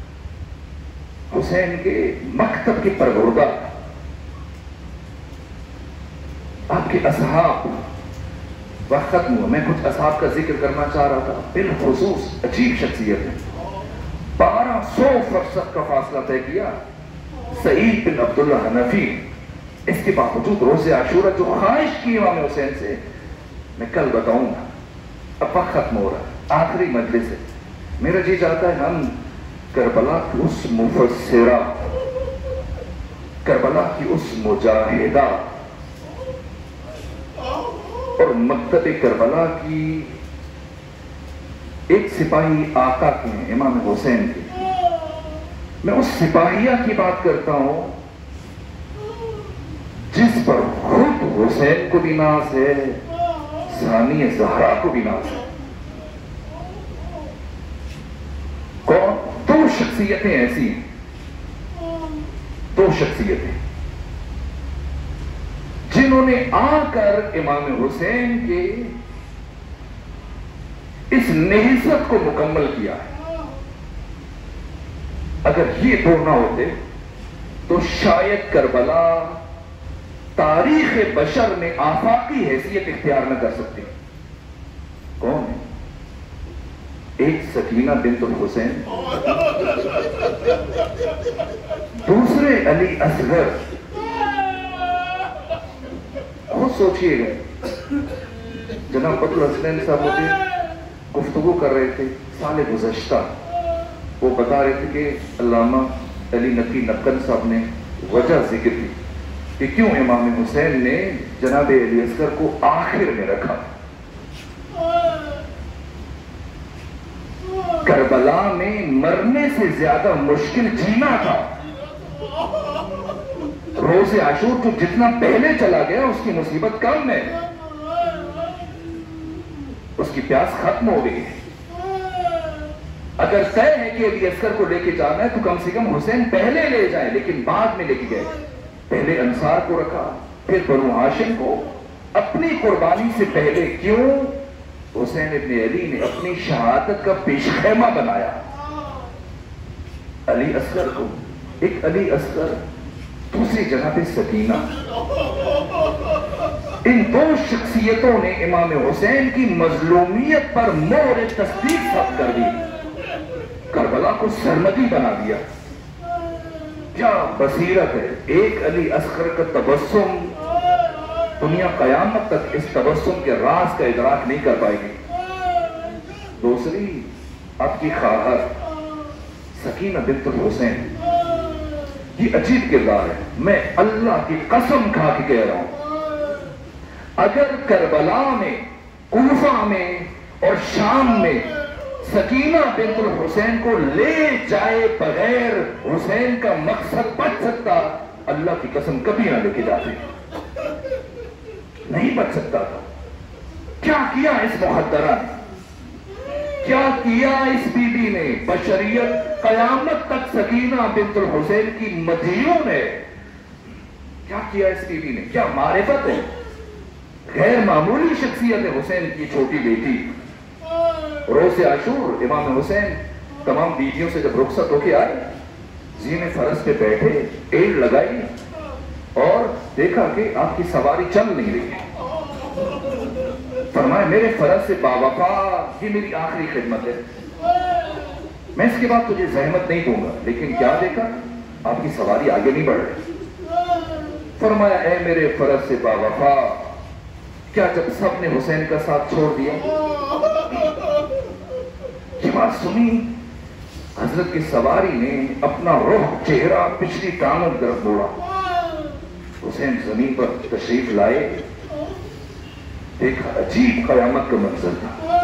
حسین کے مکتب کے پروردہ, آپ کے اصحاب. وقت ختم ہوا, میں کچھ اصحاب کا ذکر کرنا چاہ رہا تھا. بالخصوص عجیب شخصیت ہے, بارہ سو فرسخ کا فاصلہ طے کیا. سعید بن عبداللہ حنفی. اس کے باوجود روز عاشورہ جو خواہش کی امام حسین سے, میں کل بتاؤں گا. اب وقت ختم ہو رہا ہے, آخری مجلس ہے. میرا جی چاہتا ہے ہم کربلا کی اس مفسرہ, کربلا کی اس مجاہدہ اور مکتب کربلا کی ایک سپاہی آقا کے ہیں, امام حسین کے. میں اس سپاہیہ کی بات کرتا ہوں جس پر خود حسین کو بھی ناز ہے, ثانیہ زہرا کو بھی ناز ہے. کون؟ دو شخصیتیں ایسی ہیں, دو شخصیتیں جنہوں نے آ کر امام حسین کے اس نہضت کو مکمل کیا ہے. اگر یہ دو نہ ہوتے تو شاید کربلا تاریخ بشر میں آفاقی حیثیت اختیار نہ کر سکتی. کون ہے؟ ایک سکینہ بنت الحسین, دوسرے علی اصغر. خود سوچئے گا, جناب بدر حسنین صاحب مجھے گفتگو کر رہے تھے سال گزشتہ. وہ بتا رہے تھے کہ علامہ علی نقی نقن صاحب نے وجہ ذکر کی کہ کیوں امام حسین نے جناب علی اصغر کو آخر میں رکھا. کربلا میں مرنے سے زیادہ مشکل جینا تھا. روز عاشور جو جتنا پہلے چلا گیا اس کی مصیبت کم ہے, اس کی پیاس ختم ہو گئی ہے. اگر طے ہے کہ علی اصغر کو لے کے جانا ہے تو کم سے کم حسین پہلے لے جائیں, لیکن بعد میں لے کے گئے. پہلے انصار کو رکھا, پھر بنو ہاشم کو اپنی قربانی سے پہلے کیوں حسین ابن علی نے اپنی شہادت کا پیش خیمہ بنایا؟ علی اصغر کو، ایک علی اصغر، دوسری جناب سکینہ، ان دو شخصیتوں نے امام حسین کی مظلومیت پر مہر تصدیق ثبت کر دی، کربلا کو سرمدی بنا دیا۔ کیا بصیرت ہے! ایک علی اصغر کا تبسم، دنیا قیامت تک اس تبسم کے راز کا ادراک نہیں کر پائے گی۔ دوسری آپ کی خواہر سکینہ بنت الحسین، یہ عجیب کردار ہے۔ میں اللہ کی قسم کھا کے کہہ رہا ہوں، اگر کربلا میں، کوفہ میں اور شام میں سکینہ بنت الحسین کو لے جائے بغیر حسین کا مقصد بچ سکتا، اللہ کی قسم کبھی نہ لے کے جاتے، نہیں بچ سکتا تھا۔ کیا کیا اس محترہ نے، کیا کیا اس بی بی نے؟ بشریت قیامت تک سکینہ بنت الحسین کی مدیون ہے۔ کیا کیا اس بی بی نے؟ کیا معرفت ہے! غیر معمولی شخصیت ہے حسین کی چھوٹی بیٹی۔ روز عاشور امام حسین تمام بیویوں سے جب رخصت ہو کے آئے، زین فرس پہ بیٹھے، ایڑ لگائی اور دیکھا کہ آپ کی سواری چل نہیں رہی ہے۔ فرمائے میرے فرس سے باوفا، یہ میری آخری خدمت ہے، میں اس کے بعد تجھے زحمت نہیں دوں گا، لیکن کیا دیکھا آپ کی سواری آگے نہیں بڑھ رہی۔ فرمایا اے میرے فرس سے باوفا، کیا جب سب نے حسین کا ساتھ چھوڑ دیا؟ یہ بات سنی حضرت کی سواری نے اپنا رخ چہرہ پچھلی ٹانگوں کی طرف موڑا، حسین زمین پر تشریف لائے، دیکھا عجیب قیامت کا منظر تھا۔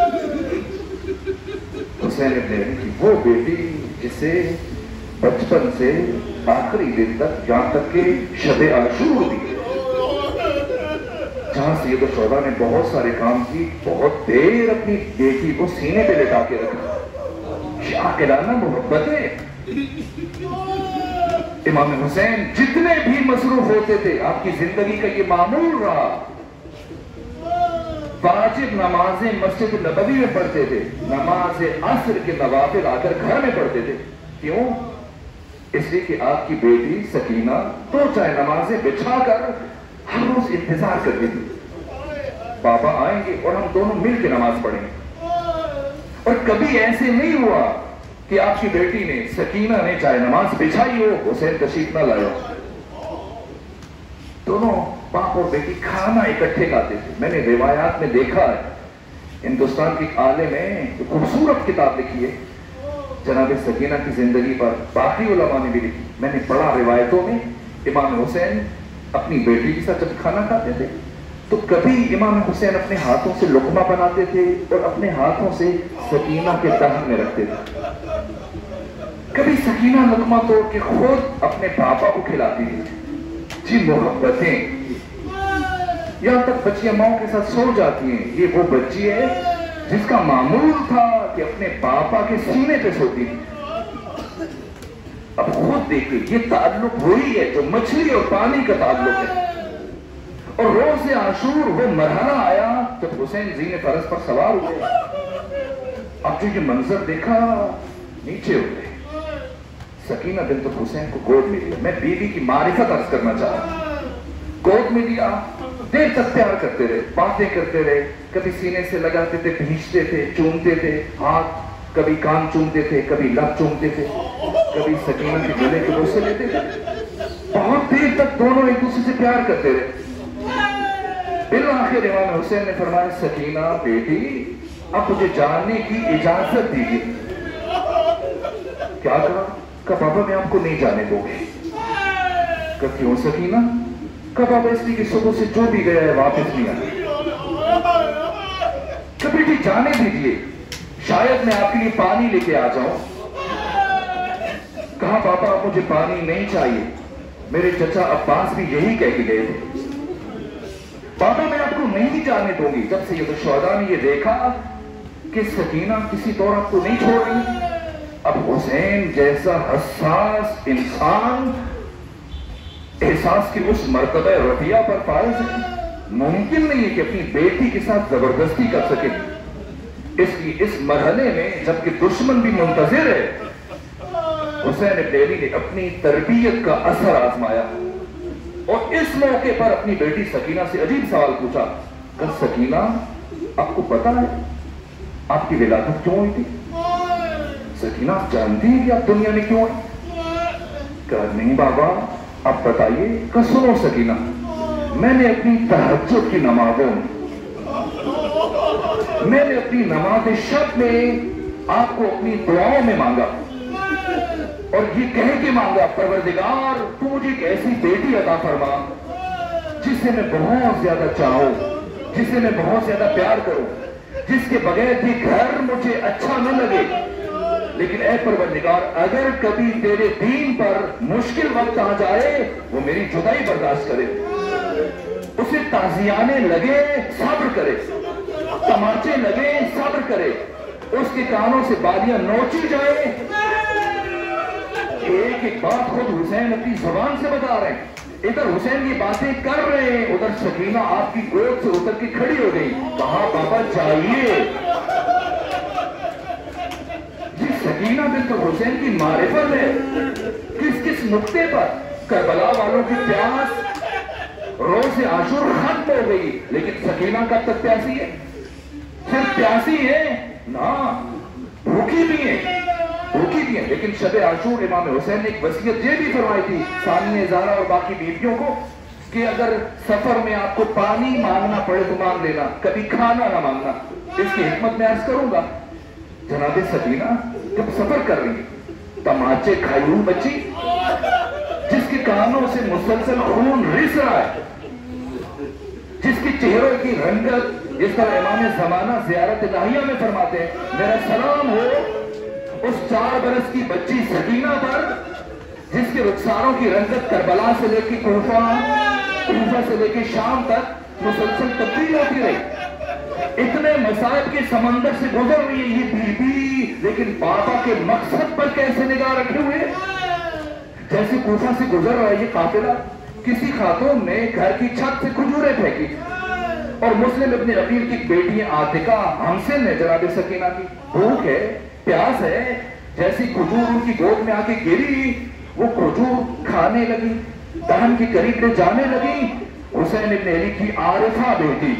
حسین ابن علی کی وہ بیٹی جسے بچپن سے آخری دن تک، یہاں تک کہ شب عاشور بھی، جہاں سید الشہداء نے بہت سارے کام کی، بہت دیر اپنی بیٹی کو سینے پہ لٹا کے رکھا، عاقلانہ محبت ہے۔ امام حسین جتنے بھی مصروف ہوتے تھے، آپ کی زندگی کا یہ معمول رہا، واجب نمازیں مسجد نبوی میں پڑھتے تھے، نماز عصر کے نوافل آ کر گھر میں پڑھتے تھے۔ کیوں؟ اس لیے کہ آپ کی بیٹی سکینہ دو چائے نمازیں بچھا کر ہر روز انتظار کرتی تھی، بابا آئیں گے اور ہم دونوں مل کے نماز پڑھیں گے۔ اور کبھی ایسے نہیں ہوا کہ آپ کی بیٹی نے، سکینہ نے چاہے نماز بچھائی ہو، حسین تشریف نہ لایا ہو۔ دونوں باپ اور بیٹی کھانا اکٹھے کھاتے تھے۔ میں نے روایات میں دیکھا ہے، ہندوستان کی عالم میں خوبصورت کتاب لکھی ہے جناب سکینہ کی زندگی پر، باقی علماء نے بھی لکھی، میں نے پڑھا روایتوں میں، امام حسین اپنی بیٹی کے ساتھ جب کھانا کھاتے تھے تو کبھی امام حسین اپنے ہاتھوں سے لقمہ بناتے تھے اور اپنے ہاتھوں سے سکینہ کے دہن میں رکھتے تھے، کبھی سکینہ لقمہ توڑ کے خود اپنے پاپا کو کھلاتی تھی۔ جی محبتیں، یہاں تک بچیاں ماں کے ساتھ سو جاتی ہیں۔ یہ وہ بچی ہے جس کا معمول تھا کہ اپنے پاپا کے سینے پہ سوتی تھی۔ اب خود دیکھیں، یہ تعلق وہی ہے جو مچھلی اور پانی کا تعلق ہے۔ اور روز عاشور وہ مرحلہ آیا جب حسین زین فرس پر سوار ہوئے، اب جو یہ منظر دیکھا، نیچے ہوتے سکینہ بنت حسین کو گود میں لیا۔ میں بیوی کی معرفت عرض کرنا چاہ رہا ہوں، گود میں لیا، دیر تک پیار کرتے رہے، باتیں کرتے رہے، کبھی سینے سے لگاتے تھے، بھینچتے تھے، چومتے تھے، ہاتھ کبھی کان چومتے تھے، کبھی لب چومتے تھے، کبھی سکینہ کے گلے کے بوسے لیتے تھے۔ بہت دیر تک دونوں ایک دوسرے سے پیار کرتے رہے۔ بالآخر امام حسین نے فرمایا سکینہ بیٹی اب مجھے جاننے کی اجازت دیجیے۔ کیا کہا؟ کہا بابا میں آپ کو نہیں جانے دوں گی۔ کہا کیوں سکینہ؟ کہا بابا اس لیے کہ صبح سے جو بھی گیا ہے واپس نہیں آیا۔ کہا بیٹی جانے دیجیے، شاید میں آپ کے لیے پانی لے کے آ جاؤں۔ کہا بابا اب مجھے پانی نہیں چاہیے، میرے چچا عباس بھی یہی کہہ کے گئے تھے۔ بابا میں آپ کو نہیں جانے دوں گی۔ جب سید الشہداء نے یہ دیکھا کہ سکینہ کسی طور آپ کو نہیں چھوڑ رہی، اب حسین جیسا حساس انسان احساس کی اس مرتبہ رفیع پر فائز ہے، ممکن نہیں ہے کہ اپنی بیٹی کے ساتھ زبردستی کر سکے۔ اس لیے اس مرحلے میں جبکہ دشمن بھی منتظر ہے، حسین ابن علی نے اپنی تربیت کا اثر آزمایا اور اس موقع پر اپنی بیٹی سکینہ سے عجیب سوال پوچھا کہ سکینہ، آپ کو پتا ہے آپ کی ولادت کیوں ہوئی تھی؟ سکینہ، آپ جانتی ہیں کہ آپ دنیا میں کیوں آئی؟ کہا نہیں بابا، آپ بتائیے۔ کہ سنو سکینہ، میں نے اپنی تہجد کی نمازوں میں نے اپنی نماز شب میں آپ کو اپنی دعاؤں میں مانگا اور یہ کہہ کے مانگا، پروردگار تو مجھے ایک ایسی بیٹی عطا فرما جسے میں بہت زیادہ چاہوں، جسے میں بہت زیادہ پیار کروں، جس کے بغیر یہ گھر مجھے اچھا نہ لگے، لیکن اے پروردگار اگر کبھی تیرے دین پر مشکل وقت آ جائے وہ میری جدائی برداشت کرے، اسے تازیانے لگے صبر کرے، تماچے لگے صبر کرے، اس کے کانوں سے بالیاں نوچی جائے۔ ایک ایک بات خود حسین اپنی زبان سے بتا رہے ہیں، ادھر حسین یہ باتیں کر رہے ہیں، ادھر سکینہ آپ کی گود سے اتر کے کھڑی ہو گئی۔ کہا بابا جائیے۔ جس سکینہ بنت حسین کی معرفت ہے کس کس نقطے پر کربلا والوں کی پیاس روز عاشور ختم ہو گئی، لیکن سکینہ کب تک پیاسی ہے؟ صرف پیاسی ہے نا، بھوکی بھی ہے، بھوکی بھی ہے۔ لیکن شب عاشور امام حسین نے ایک وصیت یہ بھی فرمائی تھی ثانیہ زہرا اور باقی بیویوں کو کہ اگر سفر میں آپ کو پانی مانگنا پڑے تو مانگ لینا، کبھی کھانا نہ مانگنا۔ اس کی حکمت میں عرض کروں گا، جناب سکینہ جب سفر کر رہی ہے، تماچے کھائی ہوئی بچی جس کے کانوں سے مسلسل خون رس رہا ہے، جس کے چہروں کی رنگت جس پر امام زمانہ زیارت الہیہ میں فرماتے ہیں میرا سلام ہو اس چار برس کی بچی سکینہ پر جس کے رخساروں کی رنگت کربلا سے لے کے کوفہ کوفہ سے لے کے شام تک مسلسل تبدیل ہوتی رہی، اتنے مصائب کے سمندر سے گزر رہی ہے یہ بی بی، لیکن بابا کے مقصد پر کیسے نگاہ رکھے ہوئے؟ جیسے کوفہ سے گزر رہا ہے یہ قافلہ، کسی خاتون نے گھر کی چھت سے کھجوریں پھینکی اور مسلم ابن عقیل کی بیٹی عاتقہ ہمسن ہے جناب سکینہ کی، بھوک ہے، پیاس ہے، جیسی کھجور ان کی گود میں آ کے گری وہ کھجور کھانے لگی، دہن کے قریب لے جانے لگی۔ حسین ابن علی کی عارفہ بیٹی،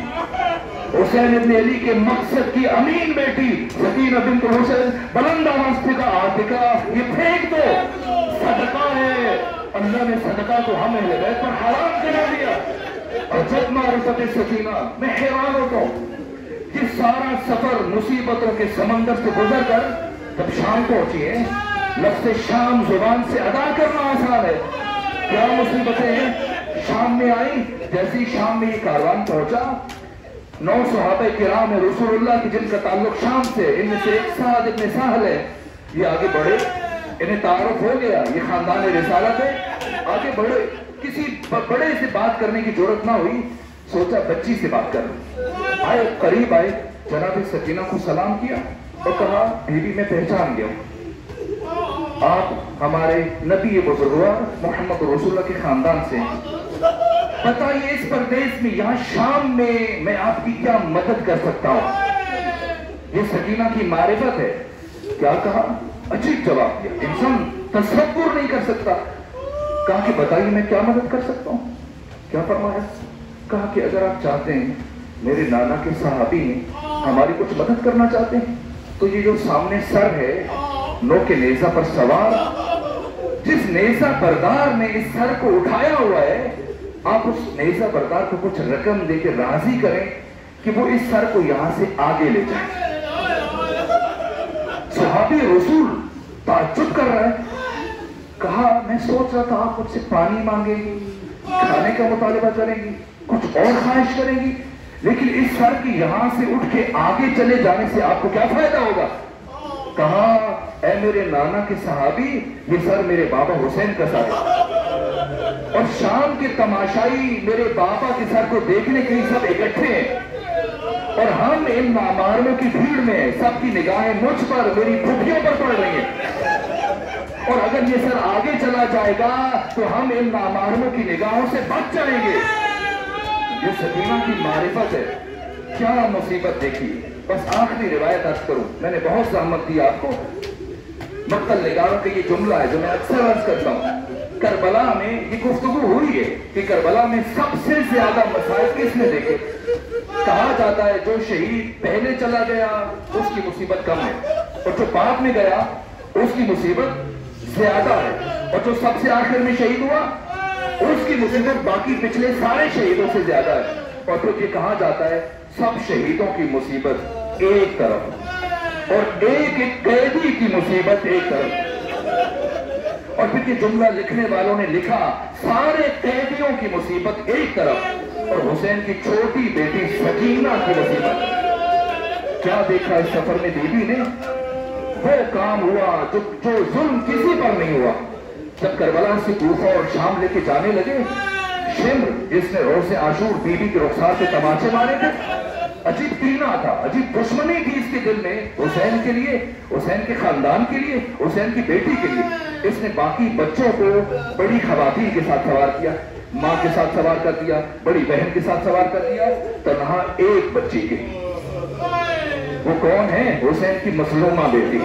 حسین ابن علی کے مقصد کی امین بیٹی سکینہ بنت حسین بلند آواز سے کہا عاتقہ یہ پھینک دو، صدقہ ہے، اللہ نے صدقہ تو ہم اہل بیت پر حرام کرا دیا۔ اور جب معرفت سکینہ میں حیران ہوتا ہوں، یہ سارا سفر مصیبتوں کے سمندر سے گزر کر جب شام پہنچی ہے، لفظ شام زبان سے ادا کرنا آسان ہے، کیا مصیبتیں ہیں شام میں آئی۔ جیسی شام میں یہ کاروان پہنچا، نو صحابہ کرام رسول اللہ کی جن کا تعلق شام سے، ان میں سے ایک سعد ابن سہل ہے، یہ آگے بڑھے، انہیں تعارف ہو گیا یہ خاندان رسالت ہے، آگے بڑھے، کسی بڑے سے بات کرنے کی ضرورت نہ ہوئی، سوچا بچی سے بات کر لوں، آئے قریب آئے، جناب سکینہ کو سلام کیا اور کہا بیوی میں پہچان گیا ہوں، آپ ہمارے نبی بزرگوار محمد رسول اللہ کے خاندان سے ہیں، بتائیے اس پردیس میں یہاں شام میں میں آپ کی کیا مدد کر سکتا ہوں۔ یہ سکینہ کی معرفت ہے، کیا کہا؟ عجیب جواب دیا، انسان تصور نہیں کر سکتا۔ کہا کہ بتائیے میں کیا مدد کر سکتا ہوں؟ کیا فرمایا؟ کہا کہ اگر آپ چاہتے ہیں میرے نانا کے صحابی ہیں ہماری کچھ مدد کرنا چاہتے ہیں تو یہ جو سامنے سر ہے نو کے نیزہ پر سوار، جس نیزہ بردار نے اس سر کو اٹھایا ہوا ہے، آپ اس نیزہ بردار کو کچھ رقم دے کے راضی کریں کہ وہ اس سر کو یہاں سے آگے لے جائیں۔ صحابی رسول تعجب کر رہا ہے، کہا میں سوچ رہا تھا آپ مجھ سے پانی مانگیں گی، کھانے کا مطالبہ کریں گی، کچھ اور خواہش کریں گی، لیکن اس سر کی یہاں سے اٹھ کے آگے چلے جانے سے آپ کو کیا فائدہ ہوگا؟ کہا اے میرے نانا کے صحابی، یہ سر میرے بابا حسین کا سر ہے اور شام کے تماشائی میرے بابا کے سر کو دیکھنے کے لیے سب اکٹھے ہیں اور ہم ان ناماروں کی بھیڑ میں، سب کی نگاہیں مجھ پر، میری پھوپھیوں پر پڑ رہی ہیں اور اگر یہ سر آگے چلا جائے گا تو ہم ان نامحرموں کی نگاہوں سے بچ جائیں گے. یہ سکینہ کی معرفت ہے. کیا مصیبت دیکھی. بس آخری روایت عرض کروں, میں نے بہت زحمت دی آپ کو. مقتل نگاروں کا یہ جملہ ہے جو میں اکثر عرض کرتا ہوں. کربلا میں یہ گفتگو ہوئی ہے کہ کربلا میں سب سے زیادہ مسائل کس نے دیکھے. کہا جاتا ہے جو شہید پہلے چلا گیا اس کی مصیبت کم ہے, اور جو بعد میں گیا اس کی مصیبت زیادہ ہے, اور جو سب سے آخر میں شہید ہوا اس کی مصیبت باقی پچھلے سارے شہیدوں سے زیادہ ہے. اور پھر یہ کہا جاتا ہے سب شہیدوں کی مصیبت ایک طرف اور ایک ایک قیدی کی مصیبت ایک طرف. اور پھر یہ جملہ لکھنے والوں نے لکھا سارے قیدیوں کی مصیبت ایک طرف اور حسین کی چھوٹی بیٹی سکینہ کی مصیبت. کیا دیکھا اس سفر میں بی بی نے؟ وہ کام ہوا جو جو ظلم کسی پر نہیں ہوا. جب کربلا سے کوفہ اور شام لے کے جانے لگے, شمر جس نے روز عاشور بی بی کے رخسار سے تماچے مارے تھے, عجیب کینہ تھا, عجیب دشمنی تھی اس کے دل میں حسین کے لیے, حسین کے خاندان کے لیے, حسین کی بیٹی کے لیے. اس نے باقی بچوں کو بڑی خواتین کے ساتھ سوار کیا, ماں کے ساتھ سوار کر دیا, بڑی بہن کے ساتھ سوار کر دیا, تنہا ایک بچی کے. وہ کون ہے؟ حسین کی مظلومہ بیٹی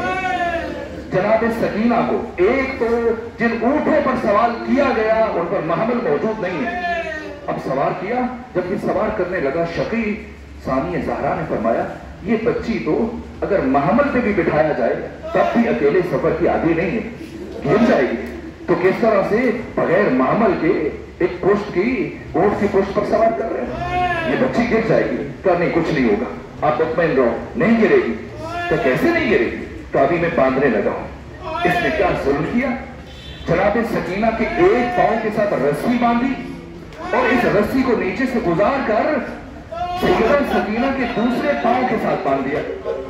جناب سکینہ کو. ایک تو جن اونٹوں پر سوار کیا گیا ان پر محمل موجود نہیں ہے. اب سوار کیا, جب یہ سوار کرنے لگا شقی ثانی زہرا نے فرمایا یہ بچی تو اگر محمل پہ بھی بٹھایا جائے تب بھی اکیلے سفر کی عادی نہیں ہے, گر جائے گی. تو کس طرح سے بغیر محمل کے ایک پشت کی اونٹ کی پشت پر سوار کر رہے ہیں, یہ بچی گر جائے گی. کہا نہیں کچھ نہیں ہوگا, آپ مطمئن رہو, نہیں گرے گی. تو کیسے نہیں گرے گی؟ تو ابھی میں باندھنے لگا ہوں. اس نے کیا ظلم کیا؟ جناب سکینہ کے ایک پاؤں کے ساتھ رسی باندھی اور اس رسی کو نیچے سے گزار کر سیدہ سکینہ کے دوسرے پاؤں کے ساتھ باندھ دیا.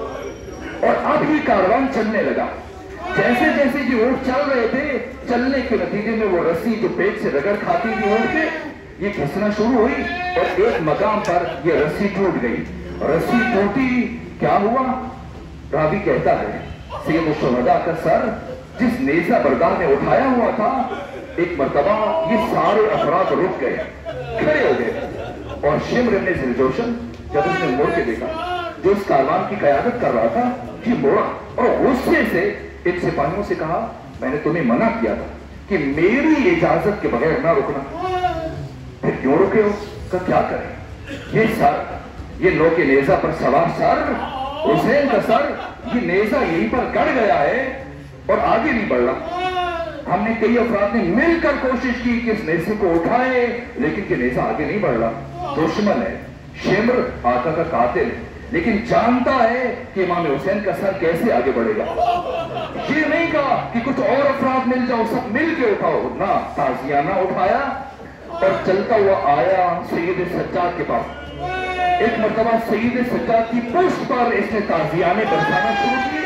اور اب یہ کاروان چلنے لگا. جیسے جیسے یہ اونٹ چل رہے تھے, چلنے کے نتیجے میں وہ رسی جو پیٹ سے رگڑ کھاتی تھی اونٹ کے, یہ کھسنا شروع ہوئی اور ایک مقام پر یہ رسی ٹوٹ گئی. رسی ٹوٹی, کیا ہوا؟ راوی کہتا ہے سید الشہداء کا سر جس نیزہ بردار نے اٹھایا ہوا تھا, ایک مرتبہ یہ سارے افراد رک گئے, کھڑے ہو گئے. اور شمر ابن ذوالجوشن جب اس نے مڑ کے دیکھا جو اس کاروان کی قیادت کر رہا تھا, یہ مڑا اور غصے سے ان سپاہیوں سے کہا میں نے تمہیں منع کیا تھا کہ میری اجازت کے بغیر نہ رکنا, پھر کیوں رکے ہو؟ کہ کیا کریں, یہ سر, یہ نو کے نیزہ پر سوار سر, حسین کا سر, یہ نیزہ یہیں پر گڑ گیا ہے اور آگے نہیں بڑھ رہا. ہم نے کئی افراد نے مل کر کوشش کی کہ اس نیزے کو اٹھائے لیکن یہ نیزہ آگے نہیں بڑھ رہا. دشمن ہے, شمر آقا کا قاتل ہے, لیکن جانتا ہے کہ امام حسین کا سر کیسے آگے بڑھے گا. یہ نہیں کہا کہ کچھ اور افراد مل جاؤ, سب مل کے اٹھاؤ, نہ, تازیانہ اٹھایا اور چلتا ہوا آیا سید سجاد کے پاس. ایک مرتبہ سید سجاد کی پشت پر اس نے تازیانے برسانا شروع کی,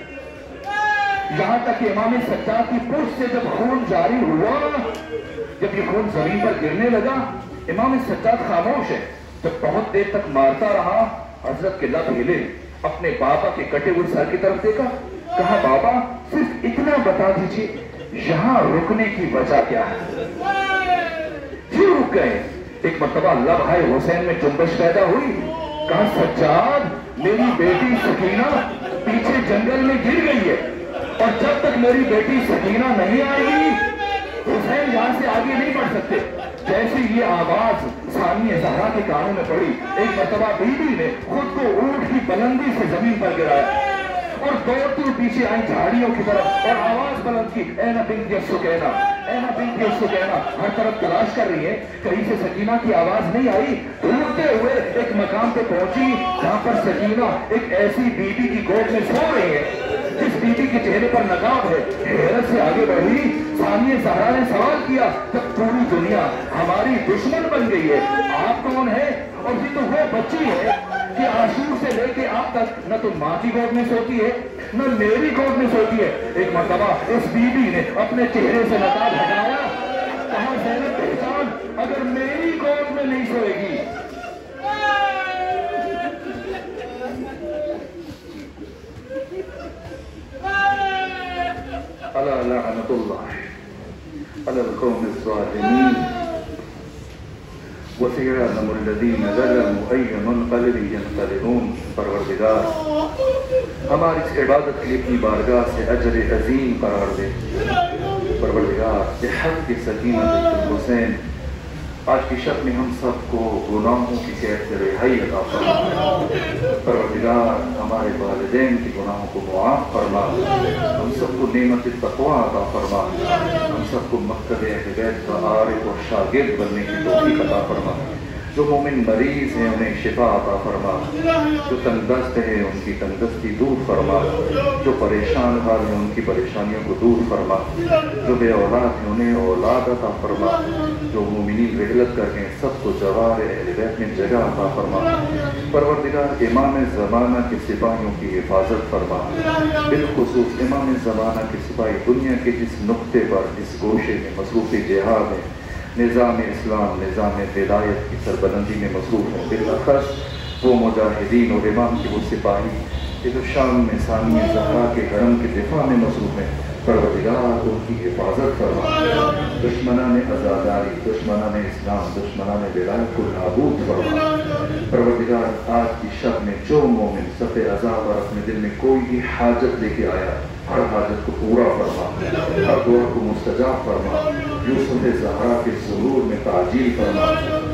یہاں تک کہ امام سجاد کی پشت سے جب خون جاری ہوا, جب یہ خون زمین پر گرنے لگا, امام سجاد خاموش ہے. جب بہت دیر تک مارتا رہا, حضرت کے لب ہلے, اپنے بابا کے کٹے ہوئے سر کی طرف دیکھا, کہا بابا صرف اتنا بتا دیجئے یہاں رکنے کی وجہ کیا ہے؟ کیوں رک گئے؟ ایک مرتبہ لبہائے حسین میں جنبش پیدا ہوئی, کہا سجاد میری بیٹی سکینہ پیچھے جنگل میں گر گئی ہے اور جب تک میری بیٹی سکینہ نہیں آئے گی حسین یہاں سے آگے نہیں بڑھ سکتے. جیسے یہ آواز ثانی زہرا کے کانوں میں پڑی, ایک مرتبہ بی بی نے خود کو اونٹ کی بلندی سے زمین پر گرایا اور دوڑتی پیچھے آئی جھاڑیوں کی طرف اور آواز بلند کی, اے نا بنت السکینہ, اے نا بنت السکینہ. ہر طرف تلاش کر رہی ہے, کہیں سے سکینہ کی آواز نہیں آئی. ڈھونڈتے ہوئے ایک مقام پہ پہنچی جہاں پر سکینہ ایک ایسی بی بی کی گود میں سو رہی ہے جس بی بی کے چہرے پر نقاب ہے. حیرت سے آگے بڑھی, ثانی زہرا نے سوال کیا جب پوری دنیا ہماری دشمن بن گئی ہے, آپ کون ہے؟ اور یہ تو وہ بچی ہے کہ عاشور سے لے کے آپ تک نہ تو ماں کی گود میں سوتی ہے نہ میری گود میں سوتی ہے. ایک مرتبہ اس بی بی نے اپنے چہرے سے نقاب ہٹایا, کہا زینب پہچان, اگر میری گود میں نہیں سوئے گی الا لعنت اللہ علی القوم الظالمین وسيعلم الذين ظلموا أي منقلب ينقلبون. پروردگار ہماری اس عبادت کے لیے اپنی بارگاہ سے اجر عظیم قرار دے. پروردگار بحق کی سکینت حسین آج کی شب میں ہم سب کو گناہوں کی قید سے رہائی عطا فرما. پروردگار ہمارے والدین کے گناہوں کو معاف فرما. ہم سب کو نعمت تقویٰ عطا فرما. ہم سب کو مکتب اہل بیت کا عارف اور شاگرد بننے کی توفیق عطا فرما. جو مومن مریض ہیں انہیں شفا عطا فرما. جو تندرست ہیں ان کی تندرستی دور فرما. جو پریشان حال ہیں ان کی پریشانیوں کو دور فرما. جو بے اولاد ہیں انہیں اولاد عطا فرما. جو مومنین رحلت کر ہیں سب کو جوار اہل بیت میں جگہ عطا فرما. پروردگار امام زمانہ کے سپاہیوں کی حفاظت فرما. بالخصوص امام زمانہ کے سپاہی دنیا کے جس نقطے پر جس گوشے میں مصروف جہاد ہے نظام اسلام نظام ولایت کی سربلندی میں مصروف ہیں. بالاخص وہ مجاہدین اور امام کے وہ سپاہی کہ جو شام میں ثانیہ زہرا کے حرم کے دفاع میں مصروف ہیں. پروردگار ان کی حفاظت فرما. دشمنان عزاداری دشمنان اسلام دشمنان ولایت کو نابود فرما. پروردگار آج کی شب میں جو مومن صف عذاب اور اپنے دل میں کوئی بھی حاجت لے کے آیا ہر حاجت کو پورا فرما. ہر دعا کو مستجاب فرما. یوسف زہرا کے ظہور میں تعجیل فرما.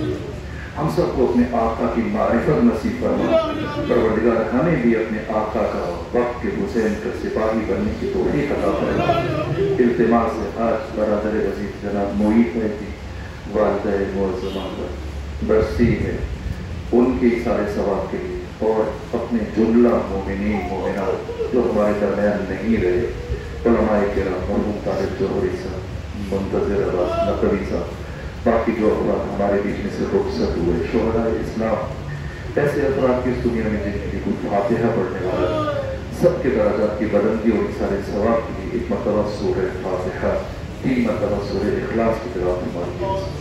ہم سب کو اپنے آقا کی معرفت نصیب فرما. پروردگار ہمیں بھی اپنے آقا کا وقت کے حسین کا سپاہی بننے کی توفیق عطا فرما. التماس ہے آج برادر عزیز جناب معید ہے کی والدہ معظمہ کا برسی ہے ان کے سارے ثواب کے لیے اور اپنے جملہ مومنین مومنات جو ہمارے درمیان نہیں رہے علماء کرام مرحوم طالب جوہری صاحب منتظر عباس نقوی صاحب باقی جو افراد ہمارے بیچ میں سے رخصت ہوئے شہداء اسلام ایسے افراد کی اس دنیا میں جن کے لیے کوئی فاتحہ پڑھنے والا سب کے درجات کی بلندی اور سارے ثواب کے لیے ایک مرتبہ سورہ فاتحہ تین مرتبہ سورہ اخلاص کی تلاوت ہماری